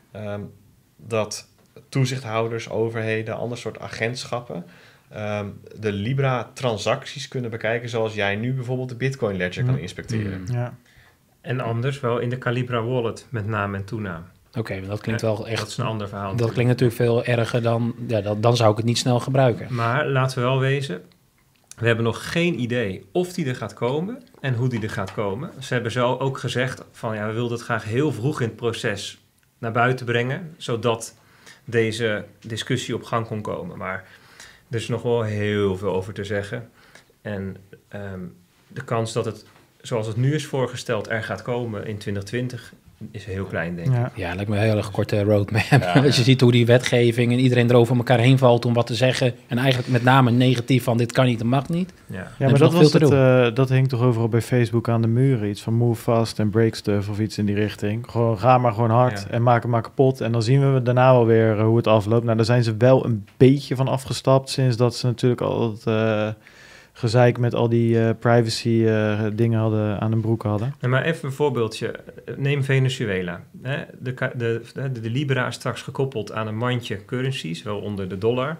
dat toezichthouders, overheden, ander soort agentschappen de Libra-transacties kunnen bekijken zoals jij nu bijvoorbeeld de Bitcoin Ledger kan inspecteren. Ja. En anders wel in de Calibra Wallet met naam en toenaam. Oké, dat klinkt wel echt... Dat is een ander verhaal. Dat klinkt natuurlijk veel erger dan... Ja, dan zou ik het niet snel gebruiken. Maar laten we wel wezen, we hebben nog geen idee of die er gaat komen en hoe die er gaat komen. Ze hebben zo ook gezegd van ja, we wilden het graag heel vroeg in het proces naar buiten brengen, zodat deze discussie op gang kon komen. Maar er is nog wel heel veel over te zeggen. En de kans dat het, zoals het nu is voorgesteld, er gaat komen in 2020... is heel klein, denk ik. Ja, lijkt me een heel erg korte roadmap. Als je ziet hoe die wetgeving en iedereen erover elkaar heen valt om wat te zeggen. En eigenlijk met name negatief van dit kan niet, dat mag niet. Ja, maar dat hing toch overal bij Facebook aan de muren. Iets van move fast en break stuff of iets in die richting. Gewoon, ga maar gewoon hard en maak het maar kapot. En dan zien we daarna wel weer hoe het afloopt. Nou, daar zijn ze wel een beetje van afgestapt sinds dat ze natuurlijk al het gezeik met al die privacy dingen aan hun broek hadden. Ja, maar even een voorbeeldje. Neem Venezuela. De Libra is straks gekoppeld aan een mandje currencies, waaronder de dollar.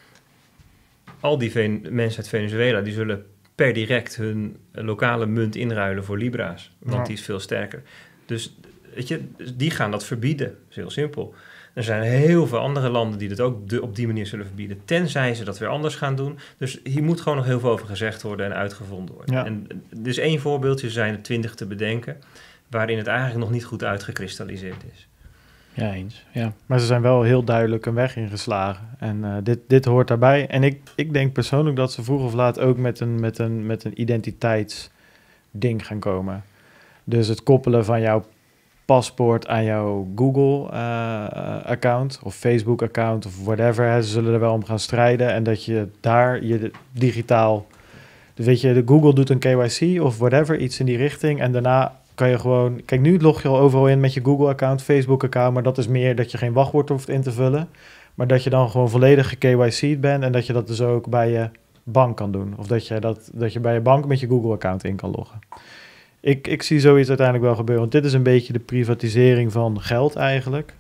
Al die mensen uit Venezuela die zullen per direct hun lokale munt inruilen voor Libra's. Want die is veel sterker. Dus weet je, die gaan dat verbieden. Dat is heel simpel. Er zijn heel veel andere landen die dat ook op die manier zullen verbieden, tenzij ze dat weer anders gaan doen. Dus hier moet gewoon nog heel veel over gezegd worden en uitgevonden worden. Ja. En dus één voorbeeldje, zijn er 20 te bedenken, waarin het eigenlijk nog niet goed uitgekristalliseerd is. Ja, eens. Ja. Maar ze zijn wel heel duidelijk een weg ingeslagen. En dit hoort daarbij. En ik denk persoonlijk dat ze vroeg of laat ook met een identiteitsding gaan komen. Dus het koppelen van jouw paspoort aan jouw Google-account of Facebook-account of whatever. Ze zullen er wel om gaan strijden en dat je daar je digitaal... Dus weet je, de Google doet een KYC of whatever, iets in die richting. En daarna kan je gewoon... Kijk, nu log je al overal in met je Google-account, Facebook-account, maar dat is meer dat je geen wachtwoord hoeft in te vullen. Maar dat je dan gewoon volledig ge-KYC'd bent en dat je dat dus ook bij je bank kan doen. Of dat je bij je bank met je Google-account in kan loggen. Ik zie zoiets uiteindelijk wel gebeuren. Want dit is een beetje de privatisering van geld eigenlijk.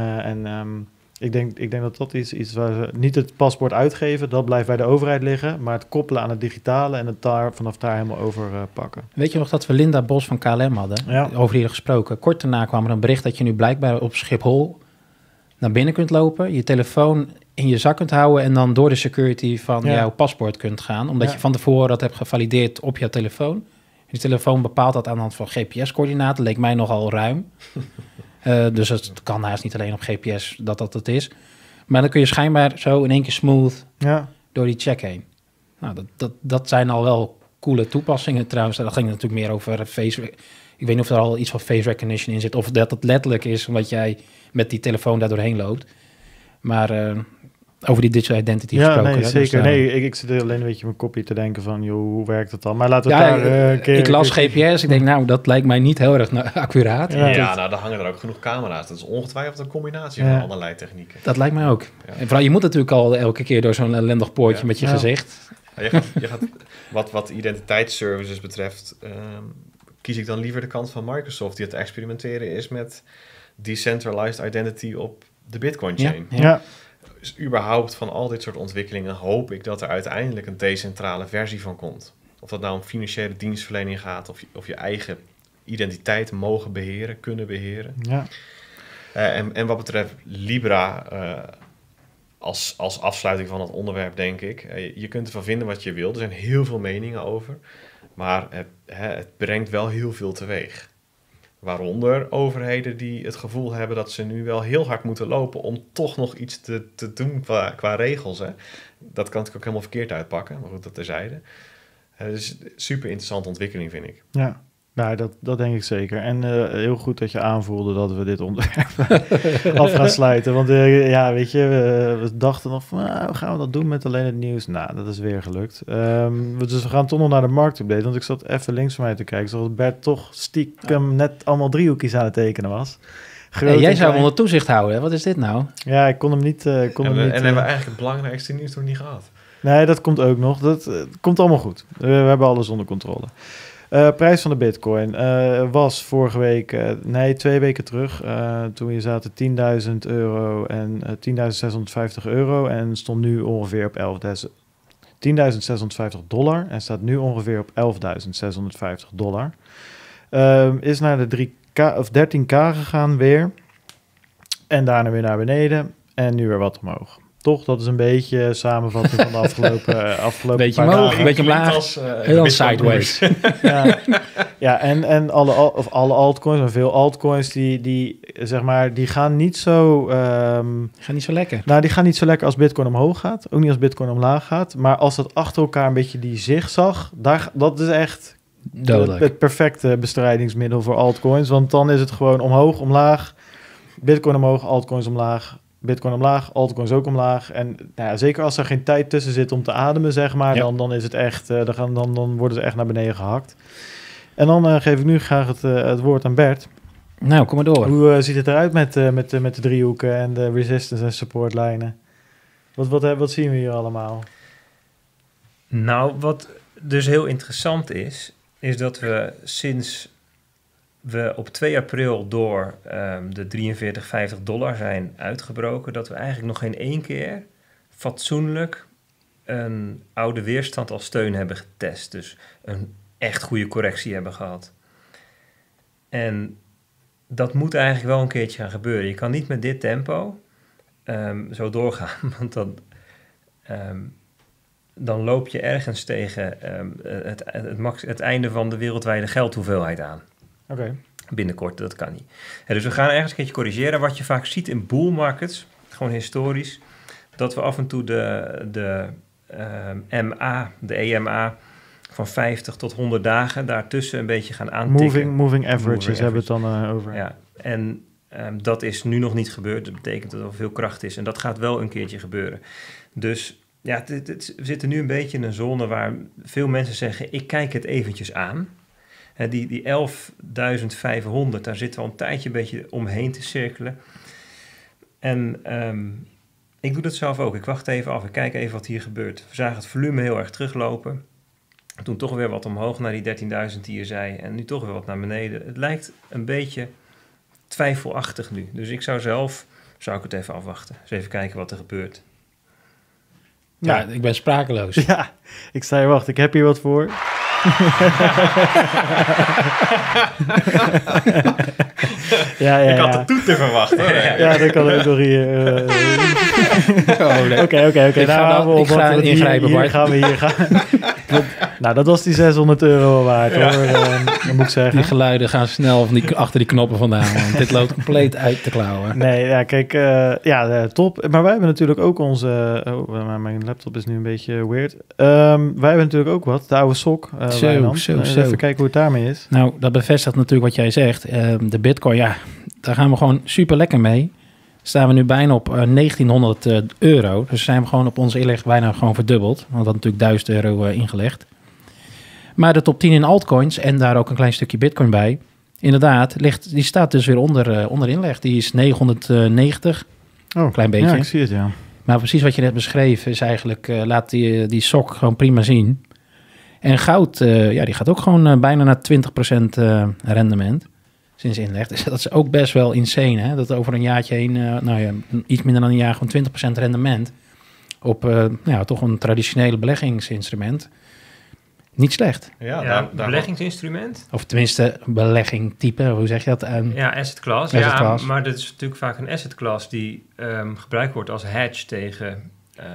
Ik denk dat iets waar ze niet het paspoort uitgeven, dat blijft bij de overheid liggen. Maar het koppelen aan het digitale en het vanaf daar helemaal over pakken. Weet je nog dat we Linda Bos van KLM hadden? Ja. Over hier gesproken. Kort daarna kwam er een bericht dat je nu blijkbaar op Schiphol naar binnen kunt lopen. Je telefoon in je zak kunt houden en dan door de security van jouw paspoort kunt gaan. Omdat je van tevoren dat hebt gevalideerd op je telefoon. Die telefoon bepaalt dat aan de hand van GPS-coördinaten. Leek mij nogal ruim. Dus het kan haast niet alleen op GPS dat het is. Maar dan kun je schijnbaar zo in één keer smooth door die check heen. Nou, dat zijn al wel coole toepassingen trouwens. Dat ging natuurlijk meer over face... Ik weet niet of er al iets van face recognition in zit. Of dat het letterlijk is omdat jij met die telefoon daar doorheen loopt. Maar... over die digital identity gesproken. Nee, zeker. Dus, ik zit alleen een beetje mijn kopje te denken van, joh, hoe werkt het dan? Maar laten we daar ik las GPS, ik denk, nou, dat lijkt mij niet heel erg accuraat. Ja, nou, daar hangen er ook genoeg camera's. Dat is ongetwijfeld een combinatie van allerlei technieken. Dat lijkt mij ook. Ja. En vooral, je moet natuurlijk al elke keer door zo'n ellendig poortje met je gezicht. Ja, je gaat wat identiteitsservices betreft... kies ik dan liever de kant van Microsoft, die het experimenteren is met decentralized identity op de Bitcoin-chain. Ja. Dus überhaupt van al dit soort ontwikkelingen hoop ik dat er uiteindelijk een decentrale versie van komt. Of dat nou om financiële dienstverlening gaat, of je eigen identiteit mogen beheren, kunnen beheren. Ja. En wat betreft Libra, als afsluiting van het onderwerp, denk ik, je kunt ervan vinden wat je wil. Er zijn heel veel meningen over, maar het brengt wel heel veel teweeg. Waaronder overheden die het gevoel hebben dat ze nu wel heel hard moeten lopen om toch nog iets te doen qua regels. Hè. Dat kan natuurlijk ook helemaal verkeerd uitpakken, maar goed, dat terzijde. Dus super interessante ontwikkeling, vind ik. Ja. Nou, dat denk ik zeker. En heel goed dat je aanvoelde dat we dit onderwerp af gaan sluiten. Want weet je, we dachten nog van, hoe gaan we dat doen met alleen het nieuws? Nou, dat is weer gelukt. Dus we gaan toch nog naar de marktupdate. Want ik zat even links van mij te kijken, zodat Bert toch stiekem net allemaal driehoekjes aan het tekenen was. Jij zou hem onder toezicht houden, hè? Wat is dit nou? Ja, ik kon hem niet... En hebben we eigenlijk het belangrijkste nieuws nog niet gehad. Nee, dat komt ook nog. Dat komt allemaal goed. We hebben alles onder controle. Prijs van de Bitcoin was vorige week, 2 weken terug, toen we zaten €10.000 en €10.650 en stond nu ongeveer op $10.650 en staat nu ongeveer op $11.650. Is naar de 13k gegaan weer en daarna weer naar beneden en nu weer wat omhoog. Toch, dat is een beetje samenvatting van de afgelopen beetje paar omhoog, dagen. een beetje omlaag, heel sideways. Ja, en alle altcoins, maar veel altcoins, die zeg maar, die gaan niet zo... Gaan niet zo lekker. Nou, die gaan niet zo lekker als Bitcoin omhoog gaat. Ook niet als Bitcoin omlaag gaat. Maar als dat achter elkaar een beetje die zigzag, dat is echt het perfecte bestrijdingsmiddel voor altcoins. Want dan is het gewoon omhoog, omlaag, Bitcoin omhoog, altcoins omlaag, Bitcoin omlaag, altcoins ook omlaag. En zeker als er geen tijd tussen zit om te ademen, zeg maar, dan is het echt, dan worden ze echt naar beneden gehakt. En dan geef ik nu graag het woord aan Bert. Nou, kom maar door. Hoe ziet het eruit met de driehoeken en de resistance en support lijnen? Wat zien we hier allemaal? Nou, wat dus heel interessant is dat we sinds we op 2 april door de $43,50 zijn uitgebroken, dat we eigenlijk nog geen 1 keer fatsoenlijk een oude weerstand als steun hebben getest. Dus een echt goede correctie hebben gehad. En dat moet eigenlijk wel een keertje gaan gebeuren. Je kan niet met dit tempo zo doorgaan, want dan loop je ergens tegen het einde van de wereldwijde geldhoeveelheid aan. Oké. Binnenkort, dat kan niet. Dus we gaan ergens een keertje corrigeren. Wat je vaak ziet in bull markets, gewoon historisch, dat we af en toe de EMA van 50 tot 100 dagen daartussen een beetje gaan aantikken. Moving averages hebben we het dan over. Ja, en dat is nu nog niet gebeurd. Dat betekent dat er veel kracht is. En dat gaat wel een keertje gebeuren. Dus ja, we zitten nu een beetje in een zone waar veel mensen zeggen, ik kijk het eventjes aan. Die 11.500, daar zitten we al een tijdje een beetje omheen te cirkelen. En ik doe dat zelf ook. Ik wacht even af. Ik kijk even wat hier gebeurt. We zagen het volume heel erg teruglopen. Toen toch weer wat omhoog naar die 13.000 die je zei. En nu toch weer wat naar beneden. Het lijkt een beetje twijfelachtig nu. Dus ik zou ik het even afwachten. Dus even kijken wat er gebeurt. Ja, ik ben sprakeloos. Ja, ik sta hier wacht. Ik heb hier wat voor. Ik had de toeter verwacht. Ja, dat kan ook nog hier. Oké. Ik ga ingrijpen, Bart. Hier gaan. Nou, dat was die €600 waard, hoor. Dat moet ik zeggen. Die geluiden gaan snel achter die knoppen vandaan. Want dit loopt compleet uit te klauwen. Nee, ja, kijk, top. Maar wij hebben natuurlijk ook onze... mijn laptop is nu een beetje weird. Wij hebben natuurlijk ook wat. De oude sok. Zo. Even kijken hoe het daarmee is. Nou, dat bevestigt natuurlijk wat jij zegt. De Bitcoin, daar gaan we gewoon super lekker mee. Staan we nu bijna op €1.900. Dus zijn we gewoon op onze inleg bijna gewoon verdubbeld. Want we hadden natuurlijk €1.000 ingelegd. Maar de top 10 in altcoins en daar ook een klein stukje Bitcoin bij. Inderdaad, die staat dus weer onder inleg. Die is 990. Een klein beetje. Ja, ik zie het, ja. Maar precies wat je net beschreef is eigenlijk, laat die sok gewoon prima zien. En goud, die gaat ook gewoon bijna naar 20% rendement sinds inleg. Dus dat is ook best wel insane, hè? Dat over een jaartje heen, iets minder dan een jaar, gewoon 20% rendement op toch een traditionele beleggingsinstrument. Niet slecht. Ja, beleggingsinstrument? Of tenminste, beleggingtype, hoe zeg je dat? Ja, asset class. Asset class. Maar dat is natuurlijk vaak een asset class die gebruikt wordt als hedge tegen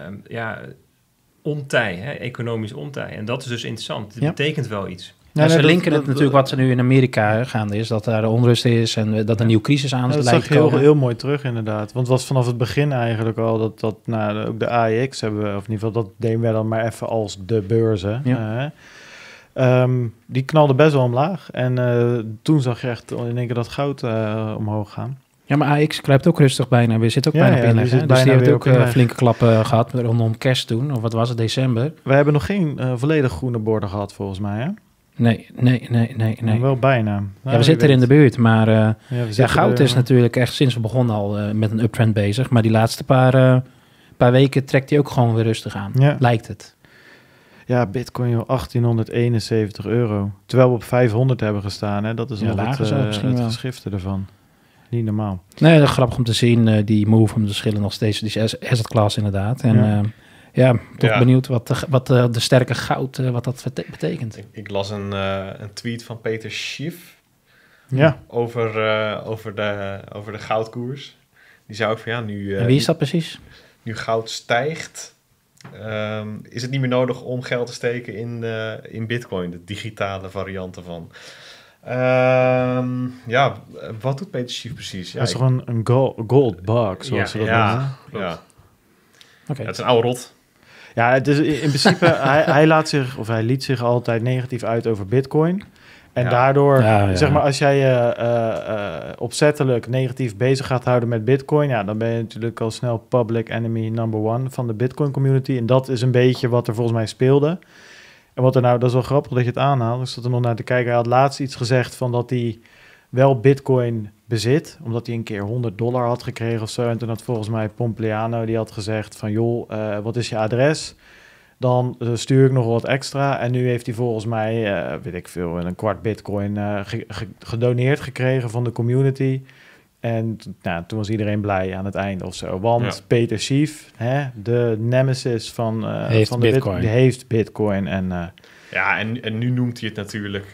ontij, hè, economisch ontij. En dat is dus interessant. Het betekent wel iets. Ja, ze linken het natuurlijk wat er nu in Amerika gaande is, dat daar onrust is en dat een nieuwe crisis aan dat lijkt zag je heel mooi terug inderdaad. Want het was vanaf het begin eigenlijk al dat ook de AEX hebben, of in ieder geval dat deden we dan maar even als de beurzen. Ja. Die knalde best wel omlaag. En toen zag je echt in één keer dat goud omhoog gaan. Ja, maar AX kruipt ook rustig bijna. We zitten ook bijna op inleg. Dus die heeft ook flinke klappen gehad rondom kerst toen. Of wat was het, december? We hebben nog geen volledig groene borden gehad volgens mij, hè? Nee. Wel bijna. Nou, we zitten er in de buurt, maar goud is natuurlijk echt sinds we begonnen al met een uptrend bezig. Maar die laatste paar weken trekt hij ook gewoon weer rustig aan, lijkt het. Ja, Bitcoin joh, €1871. Terwijl we op 500 hebben gestaan, hè? Dat is nog het geschifte ervan. Niet normaal. Nee, dat is grappig om te zien, die move om de verschillen nog steeds. Die asset class inderdaad. En toch benieuwd wat de sterke goud, wat dat betekent. Ik las een tweet van Peter Schiff over de goudkoers. Die zei ook van nu... en wie is dat precies? Nu goud stijgt, is het niet meer nodig om geld te steken in Bitcoin, de digitale variant ervan. Wat doet Peter Schiff precies? Dat is gewoon een gold bug, zoals ze dat noemen. Ja. Okay. Het is een oude rot. Ja, het is in principe, hij liet zich altijd negatief uit over Bitcoin. En daardoor, zeg maar, als jij opzettelijk negatief bezig gaat houden met Bitcoin, dan ben je natuurlijk al snel public enemy number one van de Bitcoin community. En dat is een beetje wat er volgens mij speelde. En wat er dat is wel grappig dat je het aanhaalt. Ik zat er nog naar te kijken. Hij had laatst iets gezegd van dat hij wel Bitcoin bezit, omdat hij een keer $100 had gekregen of zo. En toen had volgens mij Pompliano, die had gezegd van joh, wat is je adres? Dan stuur ik nog wat extra. En nu heeft hij volgens mij, weet ik veel, een kwart Bitcoin gedoneerd gekregen van de community. En toen was iedereen blij aan het einde of zo. Want Peter Schiff, de nemesis van de Bitcoin, die heeft Bitcoin. En nu noemt hij het natuurlijk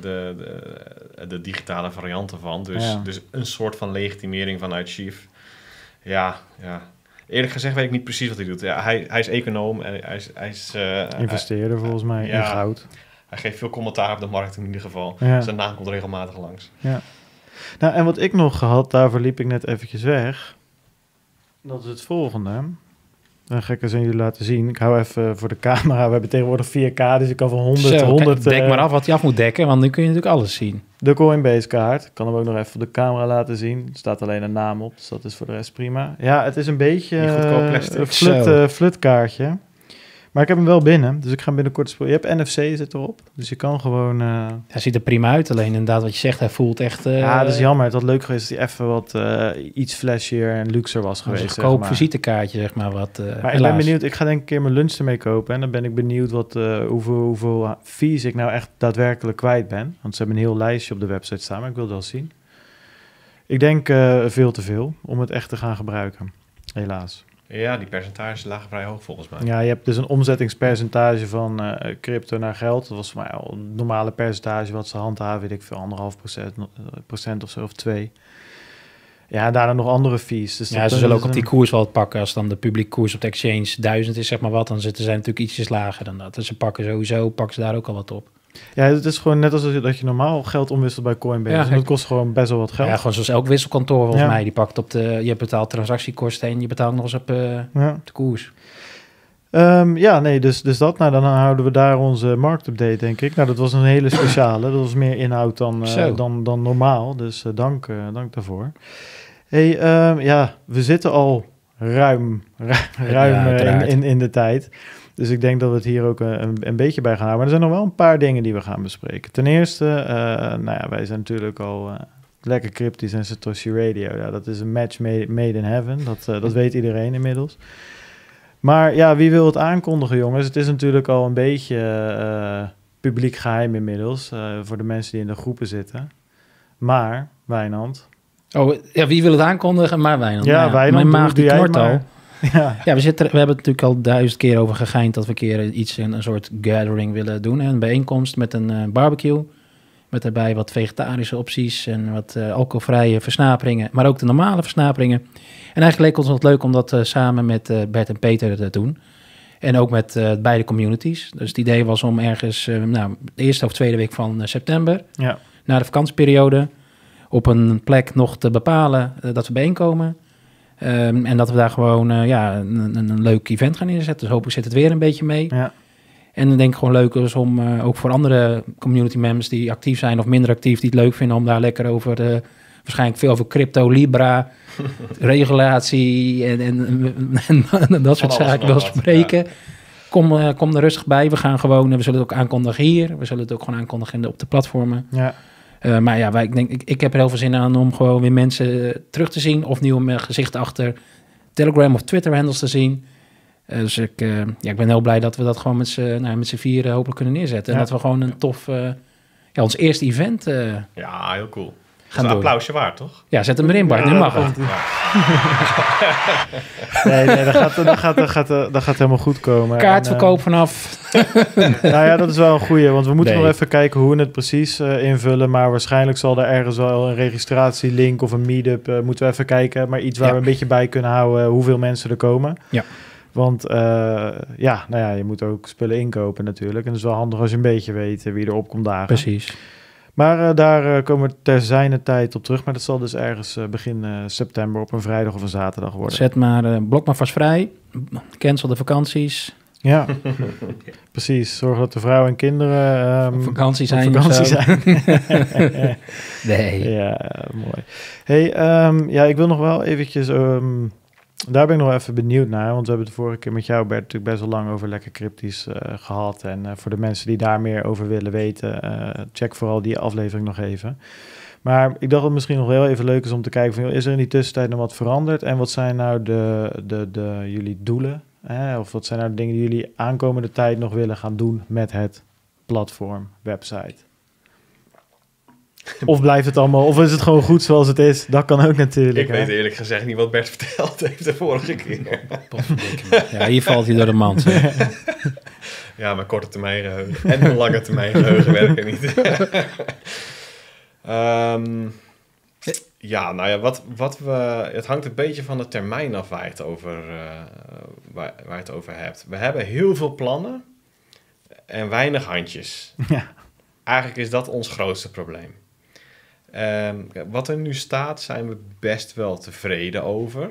de digitale variant ervan. Dus een soort van legitimering vanuit Schiff. Ja. Eerlijk gezegd weet ik niet precies wat hij doet. Ja, hij is econoom en hij is investeerder volgens mij in goud. Hij geeft veel commentaar op de markt in ieder geval. Zijn naam komt regelmatig langs. Ja. Nou, en wat ik nog had, daarvoor liep ik net eventjes weg. Dat is het volgende. Dan ga ik eens aan jullie laten zien. Ik hou even voor de camera. We hebben tegenwoordig 4K, dus ik kan van 100... Dek maar af wat je af moet dekken, want nu kun je natuurlijk alles zien. De Coinbase kaart. Ik kan hem ook nog even op de camera laten zien. Er staat alleen een naam op, dus dat is voor de rest prima. Ja, het is een beetje een flutkaartje. Maar ik heb hem wel binnen, dus ik ga hem binnenkort spelen. Je hebt NFC zit erop, dus je kan gewoon... Hij ziet er prima uit, alleen inderdaad wat je zegt, hij voelt echt... dat is jammer. Het had leuk geweest als hij even wat iets flashier en luxer was geweest. Een goedkoop visitekaartje, zeg maar. Maar helaas. Ik ben benieuwd, ik ga denk ik een keer mijn lunch ermee kopen. En dan ben ik benieuwd hoeveel fees ik nou echt daadwerkelijk kwijt ben. Want ze hebben een heel lijstje op de website staan, maar ik wil het wel zien. Ik denk veel te veel om het echt te gaan gebruiken, helaas. Ja, die percentages lagen vrij hoog volgens mij. Ja, je hebt dus een omzettingspercentage van crypto naar geld. Dat was voor mij al een normale percentage wat ze handhaven, weet ik veel, 1,5% of zo, of 2%. Ja, daarna nog andere fees. Dus ze zullen ook op die koers wel het pakken. Als dan de publieke koers op de exchange 1000 is, zeg maar wat, dan zitten zij natuurlijk ietsjes lager dan dat. Dus ze pakken ze daar ook al wat op. Ja, het is gewoon net als dat je normaal geld omwisselt bij Coinbase. Ja, dat kost gewoon best wel wat geld. Ja, gewoon zoals elk wisselkantoor volgens mij. Die pakt je betaalt transactiekosten en je betaalt nog eens op de koers. Dus dat. Nou, dan houden we daar onze marktupdate, denk ik. Nou, dat was een hele speciale. Dat was meer inhoud dan normaal. Dus dank daarvoor. Hey, we zitten al ruim in de tijd. Dus ik denk dat we het hier ook een beetje bij gaan houden. Maar er zijn nog wel een paar dingen die we gaan bespreken. Ten eerste, wij zijn natuurlijk al lekker cryptisch en Satoshi Radio. Ja, dat is een match made in heaven. Dat weet iedereen inmiddels. Maar ja, wie wil het aankondigen, jongens? Het is natuurlijk al een beetje publiek geheim inmiddels, voor de mensen die in de groepen zitten. Maar, Wijnand... Oh, ja, wie wil het aankondigen? Maar Wijnand. Ja, Nou ja, Wijnand, mijn maag doe die jij knort maar. al. Ja, Ja, we hebben het natuurlijk al 1000 keer over gegeind dat we een keer een soort gathering willen doen. Hè? Een bijeenkomst met een barbecue. Met daarbij wat vegetarische opties en wat alcoholvrije versnaperingen. Maar ook de normale versnaperingen. En eigenlijk leek ons wat leuk om dat samen met Bert en Peter te doen. En ook met beide communities. Dus het idee was om ergens de eerste of tweede week van september, ja. na de vakantieperiode, op een plek nog te bepalen dat we bijeenkomen. En dat we daar gewoon een leuk event gaan inzetten. Dus hopelijk zit het weer een beetje mee. Ja. En dan denk ik gewoon leuk is om ook voor andere community members die actief zijn of minder actief, die het leuk vinden om daar lekker over, waarschijnlijk veel over crypto, Libra, regulatie en dat soort zaken wil spreken. Ja. Kom er rustig bij. We zullen het ook aankondigen hier. We zullen het ook gewoon aankondigen op de platformen. Ja. Maar ja, ik heb er heel veel zin aan om gewoon weer mensen terug te zien of nieuwe gezichten achter Telegram of Twitter handles te zien. Dus ik ben heel blij dat we dat gewoon met z'n vieren hopelijk kunnen neerzetten. Ja. En dat we gewoon een tof, ons eerste event ja, heel cool. Gaan een doen. applausje waard, toch? Ja, zet hem erin, Bart. Nu mag het. Nee, dat gaat helemaal goed komen. Kaartverkoop vanaf. Nou ja, dat is wel een goeie, want we moeten nog even kijken hoe we het precies invullen. Maar waarschijnlijk zal er ergens wel een registratielink of een meetup, moeten we even kijken. Maar iets waar we een beetje bij kunnen houden hoeveel mensen er komen. Ja. Want je moet ook spullen inkopen natuurlijk. En het is wel handig als je een beetje weet wie erop komt dagen. Precies. Maar daar komen we ter zijner tijd op terug. Maar dat zal dus ergens begin september op een vrijdag of een zaterdag worden. Zet maar, blok maar vast vrij. Cancel de vakanties. Ja, precies. Zorg dat de vrouwen en kinderen op vakantie zijn. Nee. Ja, mooi. Hey, ik wil nog wel eventjes... daar ben ik nog even benieuwd naar. Want we hebben het de vorige keer met jou, Bert, natuurlijk best wel lang over lekker cryptisch gehad. En voor de mensen die daar meer over willen weten, check vooral die aflevering nog even. Maar ik dacht dat het misschien nog heel even leuk is om te kijken van, is er in die tussentijd nog wat veranderd? En wat zijn nou jullie doelen? Of wat zijn nou de dingen die jullie aankomende tijd nog willen gaan doen met het platform, website? Of blijft het allemaal, of is het gewoon goed zoals het is? Dat kan ook natuurlijk. Ik weet eerlijk gezegd niet wat Bert verteld heeft de vorige keer. Ja, hier valt hij door de mand. Ja, mijn korte termijn geheugen en mijn lange termijn geheugen werken niet. Het hangt een beetje van de termijn af waar je het over hebt. We hebben heel veel plannen en weinig handjes. Ja. Eigenlijk is dat ons grootste probleem. Wat er nu staat, zijn we best wel tevreden over.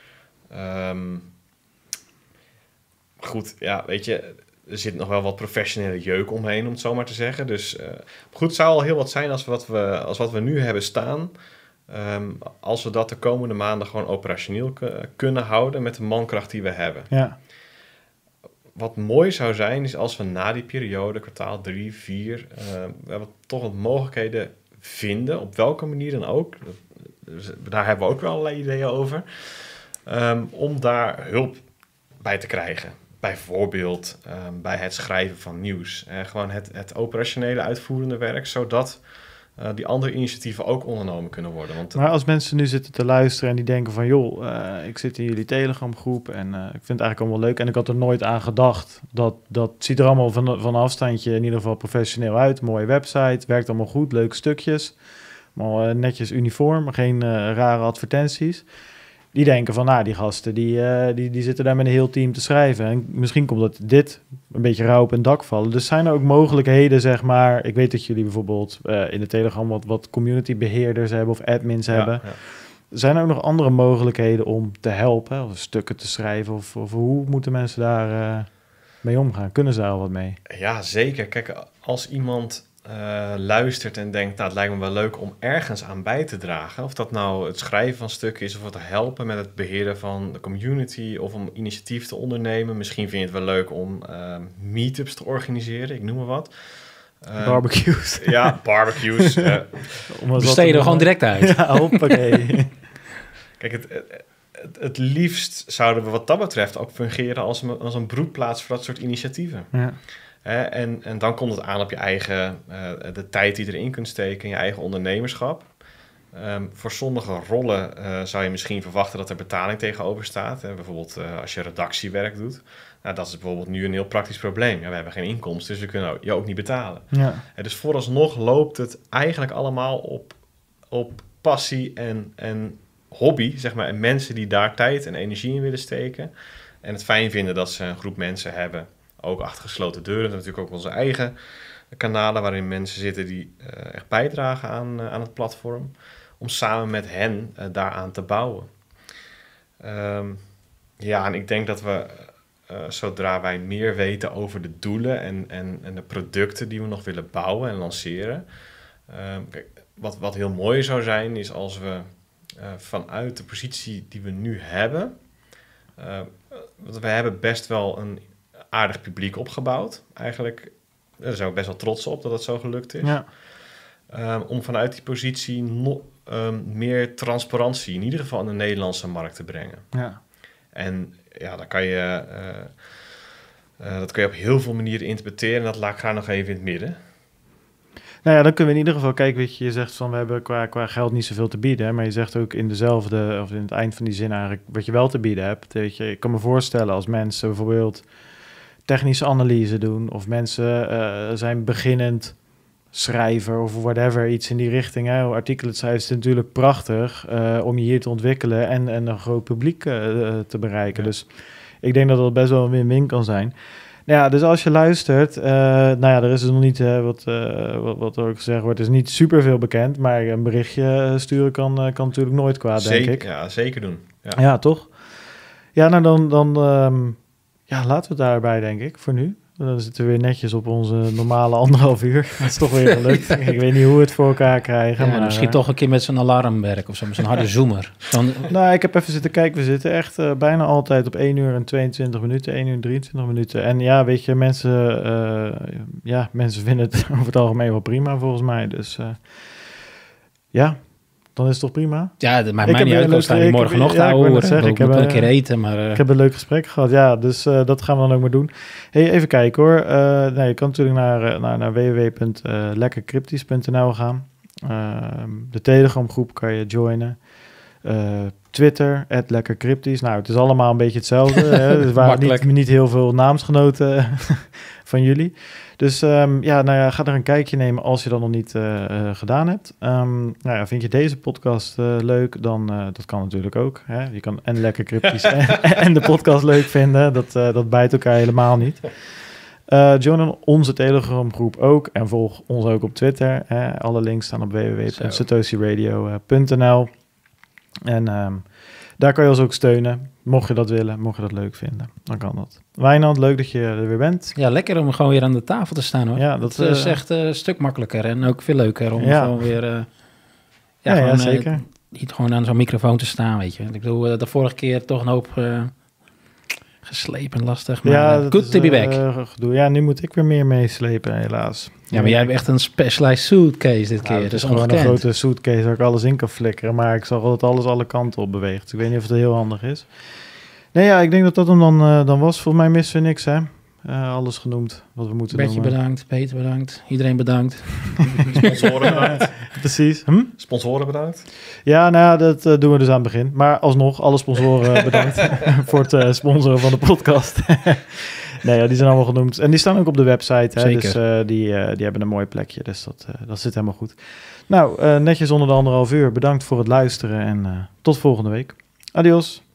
Goed, ja, weet je, er zit nog wel wat professionele jeuk omheen, om het zo maar te zeggen. Dus goed, het zou al heel wat zijn als wat we nu hebben staan. Als we dat de komende maanden gewoon operationeel kunnen houden met de mankracht die we hebben. Ja. Wat mooi zou zijn, is als we na die periode, kwartaal 3, 4, we hebben toch wat mogelijkheden vinden, op welke manier dan ook. Daar hebben we ook wel allerlei ideeën over. Om daar hulp bij te krijgen. Bijvoorbeeld bij het schrijven van nieuws. Gewoon het operationele uitvoerende werk, zodat die andere initiatieven ook ondernomen kunnen worden. Want, maar als mensen nu zitten te luisteren en die denken van, joh, ik zit in jullie Telegram groep en ik vind het eigenlijk allemaal leuk en ik had er nooit aan gedacht. Dat ziet er allemaal van afstandje in ieder geval professioneel uit. Mooie website, werkt allemaal goed, leuke stukjes. Maar netjes uniform, geen rare advertenties. Die denken van, die gasten, die zitten daar met een heel team te schrijven. En misschien komt dat dit een beetje rauw op een dak vallen. Dus zijn er ook mogelijkheden, zeg maar. Ik weet dat jullie bijvoorbeeld in de Telegram wat community beheerders hebben of admins hebben. Ja. Zijn er ook nog andere mogelijkheden om te helpen? Of stukken te schrijven? Of hoe moeten mensen daar mee omgaan? Kunnen ze daar al wat mee? Ja, zeker. Kijk, als iemand luistert en denkt, het lijkt me wel leuk om ergens aan bij te dragen. Of dat nou het schrijven van stukken is of het helpen met het beheren van de community of om initiatief te ondernemen. Misschien vind je het wel leuk om meetups te organiseren, ik noem maar wat. Barbecues. Ja, barbecues. Besteden er gewoon direct uit. Ja, hoppakee. Kijk, het liefst zouden we wat dat betreft ook fungeren als een broedplaats voor dat soort initiatieven. Ja. En dan komt het aan op je eigen, de tijd die je erin kunt steken, je eigen ondernemerschap. Voor sommige rollen zou je misschien verwachten dat er betaling tegenover staat. Bijvoorbeeld als je redactiewerk doet. Nou, dat is bijvoorbeeld nu een heel praktisch probleem. Ja, we hebben geen inkomsten, dus we kunnen je ook niet betalen. Ja. Dus vooralsnog loopt het eigenlijk allemaal op passie en hobby, zeg maar. En mensen die daar tijd en energie in willen steken. En het fijn vinden dat ze een groep mensen hebben, ook achter gesloten deuren. Natuurlijk ook onze eigen kanalen waarin mensen zitten die echt bijdragen aan het platform. Om samen met hen daaraan te bouwen. En ik denk dat we, zodra wij meer weten over de doelen en de producten die we nog willen bouwen en lanceren. Kijk, wat heel mooi zou zijn, is als we vanuit de positie die we nu hebben. Want we hebben best wel een aardig publiek opgebouwd. Eigenlijk, daar zijn we best wel trots op dat het zo gelukt is. Ja. Om vanuit die positie meer transparantie, in ieder geval in de Nederlandse markt te brengen. Ja. En ja, dat kan je op heel veel manieren interpreteren. En dat laat ik graag nog even in het midden. Nou ja, dan kunnen we in ieder geval kijken, weet je zegt van we hebben qua geld niet zoveel te bieden, hè, maar je zegt ook in dezelfde, of in het eind van die zin eigenlijk, wat je wel te bieden hebt. Weet je, ik kan me voorstellen als mensen bijvoorbeeld technische analyse doen, of mensen zijn beginnend schrijver of whatever, iets in die richting. Hè. Artikelen schrijven is natuurlijk prachtig om je hier te ontwikkelen en een groot publiek te bereiken. Ja. Dus ik denk dat dat best wel een win-win kan zijn. Nou ja, dus als je luistert, er is dus nog niet, wat er ook gezegd wordt, is niet superveel bekend, maar een berichtje sturen kan natuurlijk nooit kwaad, denk ik. Ja, zeker doen. Ja, toch? Ja, nou dan laten we het daarbij, denk ik, voor nu. Dan zitten we weer netjes op onze normale 1,5 uur. Dat is toch weer gelukt. Ik weet niet hoe we het voor elkaar krijgen. Ja, maar misschien toch een keer met zo'n alarmwerk of zo, met zo'n harde zoomer. Nou, ik heb even zitten kijken. We zitten echt bijna altijd op 1 uur en 22 minuten, 1 uur en 23 minuten. En ja, weet je, mensen vinden het over het algemeen wel prima volgens mij. Dus dan is het toch prima? Ja, dat maakt mij niet uit. Dan staan we morgenochtend ik heb een keer eten. Maar, ik heb een leuk gesprek gehad, ja. Dus dat gaan we dan ook maar doen. Hey, even kijken hoor. Je kan natuurlijk naar www.lekkercryptisch.nl gaan. De Telegram groep kan je joinen. Twitter, @lekkercryptisch. Nou, het is allemaal een beetje hetzelfde. Hè? Er waren niet heel veel naamsgenoten van jullie. Dus ga er een kijkje nemen als je dat nog niet gedaan hebt. Vind je deze podcast leuk, dan dat kan natuurlijk ook. Hè? Je kan en Lekker Cryptisch en de podcast leuk vinden. Dat bijt elkaar helemaal niet. Join onze Telegram groep ook en volg ons ook op Twitter. Alle links staan op www.satoshiradio.nl. En daar kan je ons ook steunen. Mocht je dat willen, mocht je dat leuk vinden, dan kan dat. Wijnand, leuk dat je er weer bent. Ja, lekker om gewoon weer aan de tafel te staan hoor. Ja, dat is echt een stuk makkelijker en ook veel leuker om gewoon weer... zeker. Niet gewoon aan zo'n microfoon te staan, weet je. Ik bedoel, de vorige keer toch een hoop geslepen, lastig. Maar good to be back. Ja, nu moet ik weer meer meeslepen, helaas. Ja, maar jij hebt echt een specialized suitcase dit keer. Het is gewoon een grote suitcase waar ik alles in kan flikkeren. Maar ik zag dat alles alle kanten op beweegt. Dus ik weet niet of het heel handig is. Nee, ja, ik denk dat dat hem dan was. Volgens mij missen we niks, hè. Alles genoemd wat we moeten doen. Bertje bedankt, Peter bedankt, iedereen bedankt. Sponsoren bedankt. Precies. Sponsoren bedankt. Ja, nou dat doen we dus aan het begin. Maar alsnog, alle sponsoren bedankt voor het sponsoren van de podcast. Nee, ja, die zijn allemaal genoemd. En die staan ook op de website. Hè? Zeker. Dus die hebben een mooi plekje. Dus dat zit helemaal goed. Nou, netjes onder de 1,5 uur. Bedankt voor het luisteren en tot volgende week. Adios.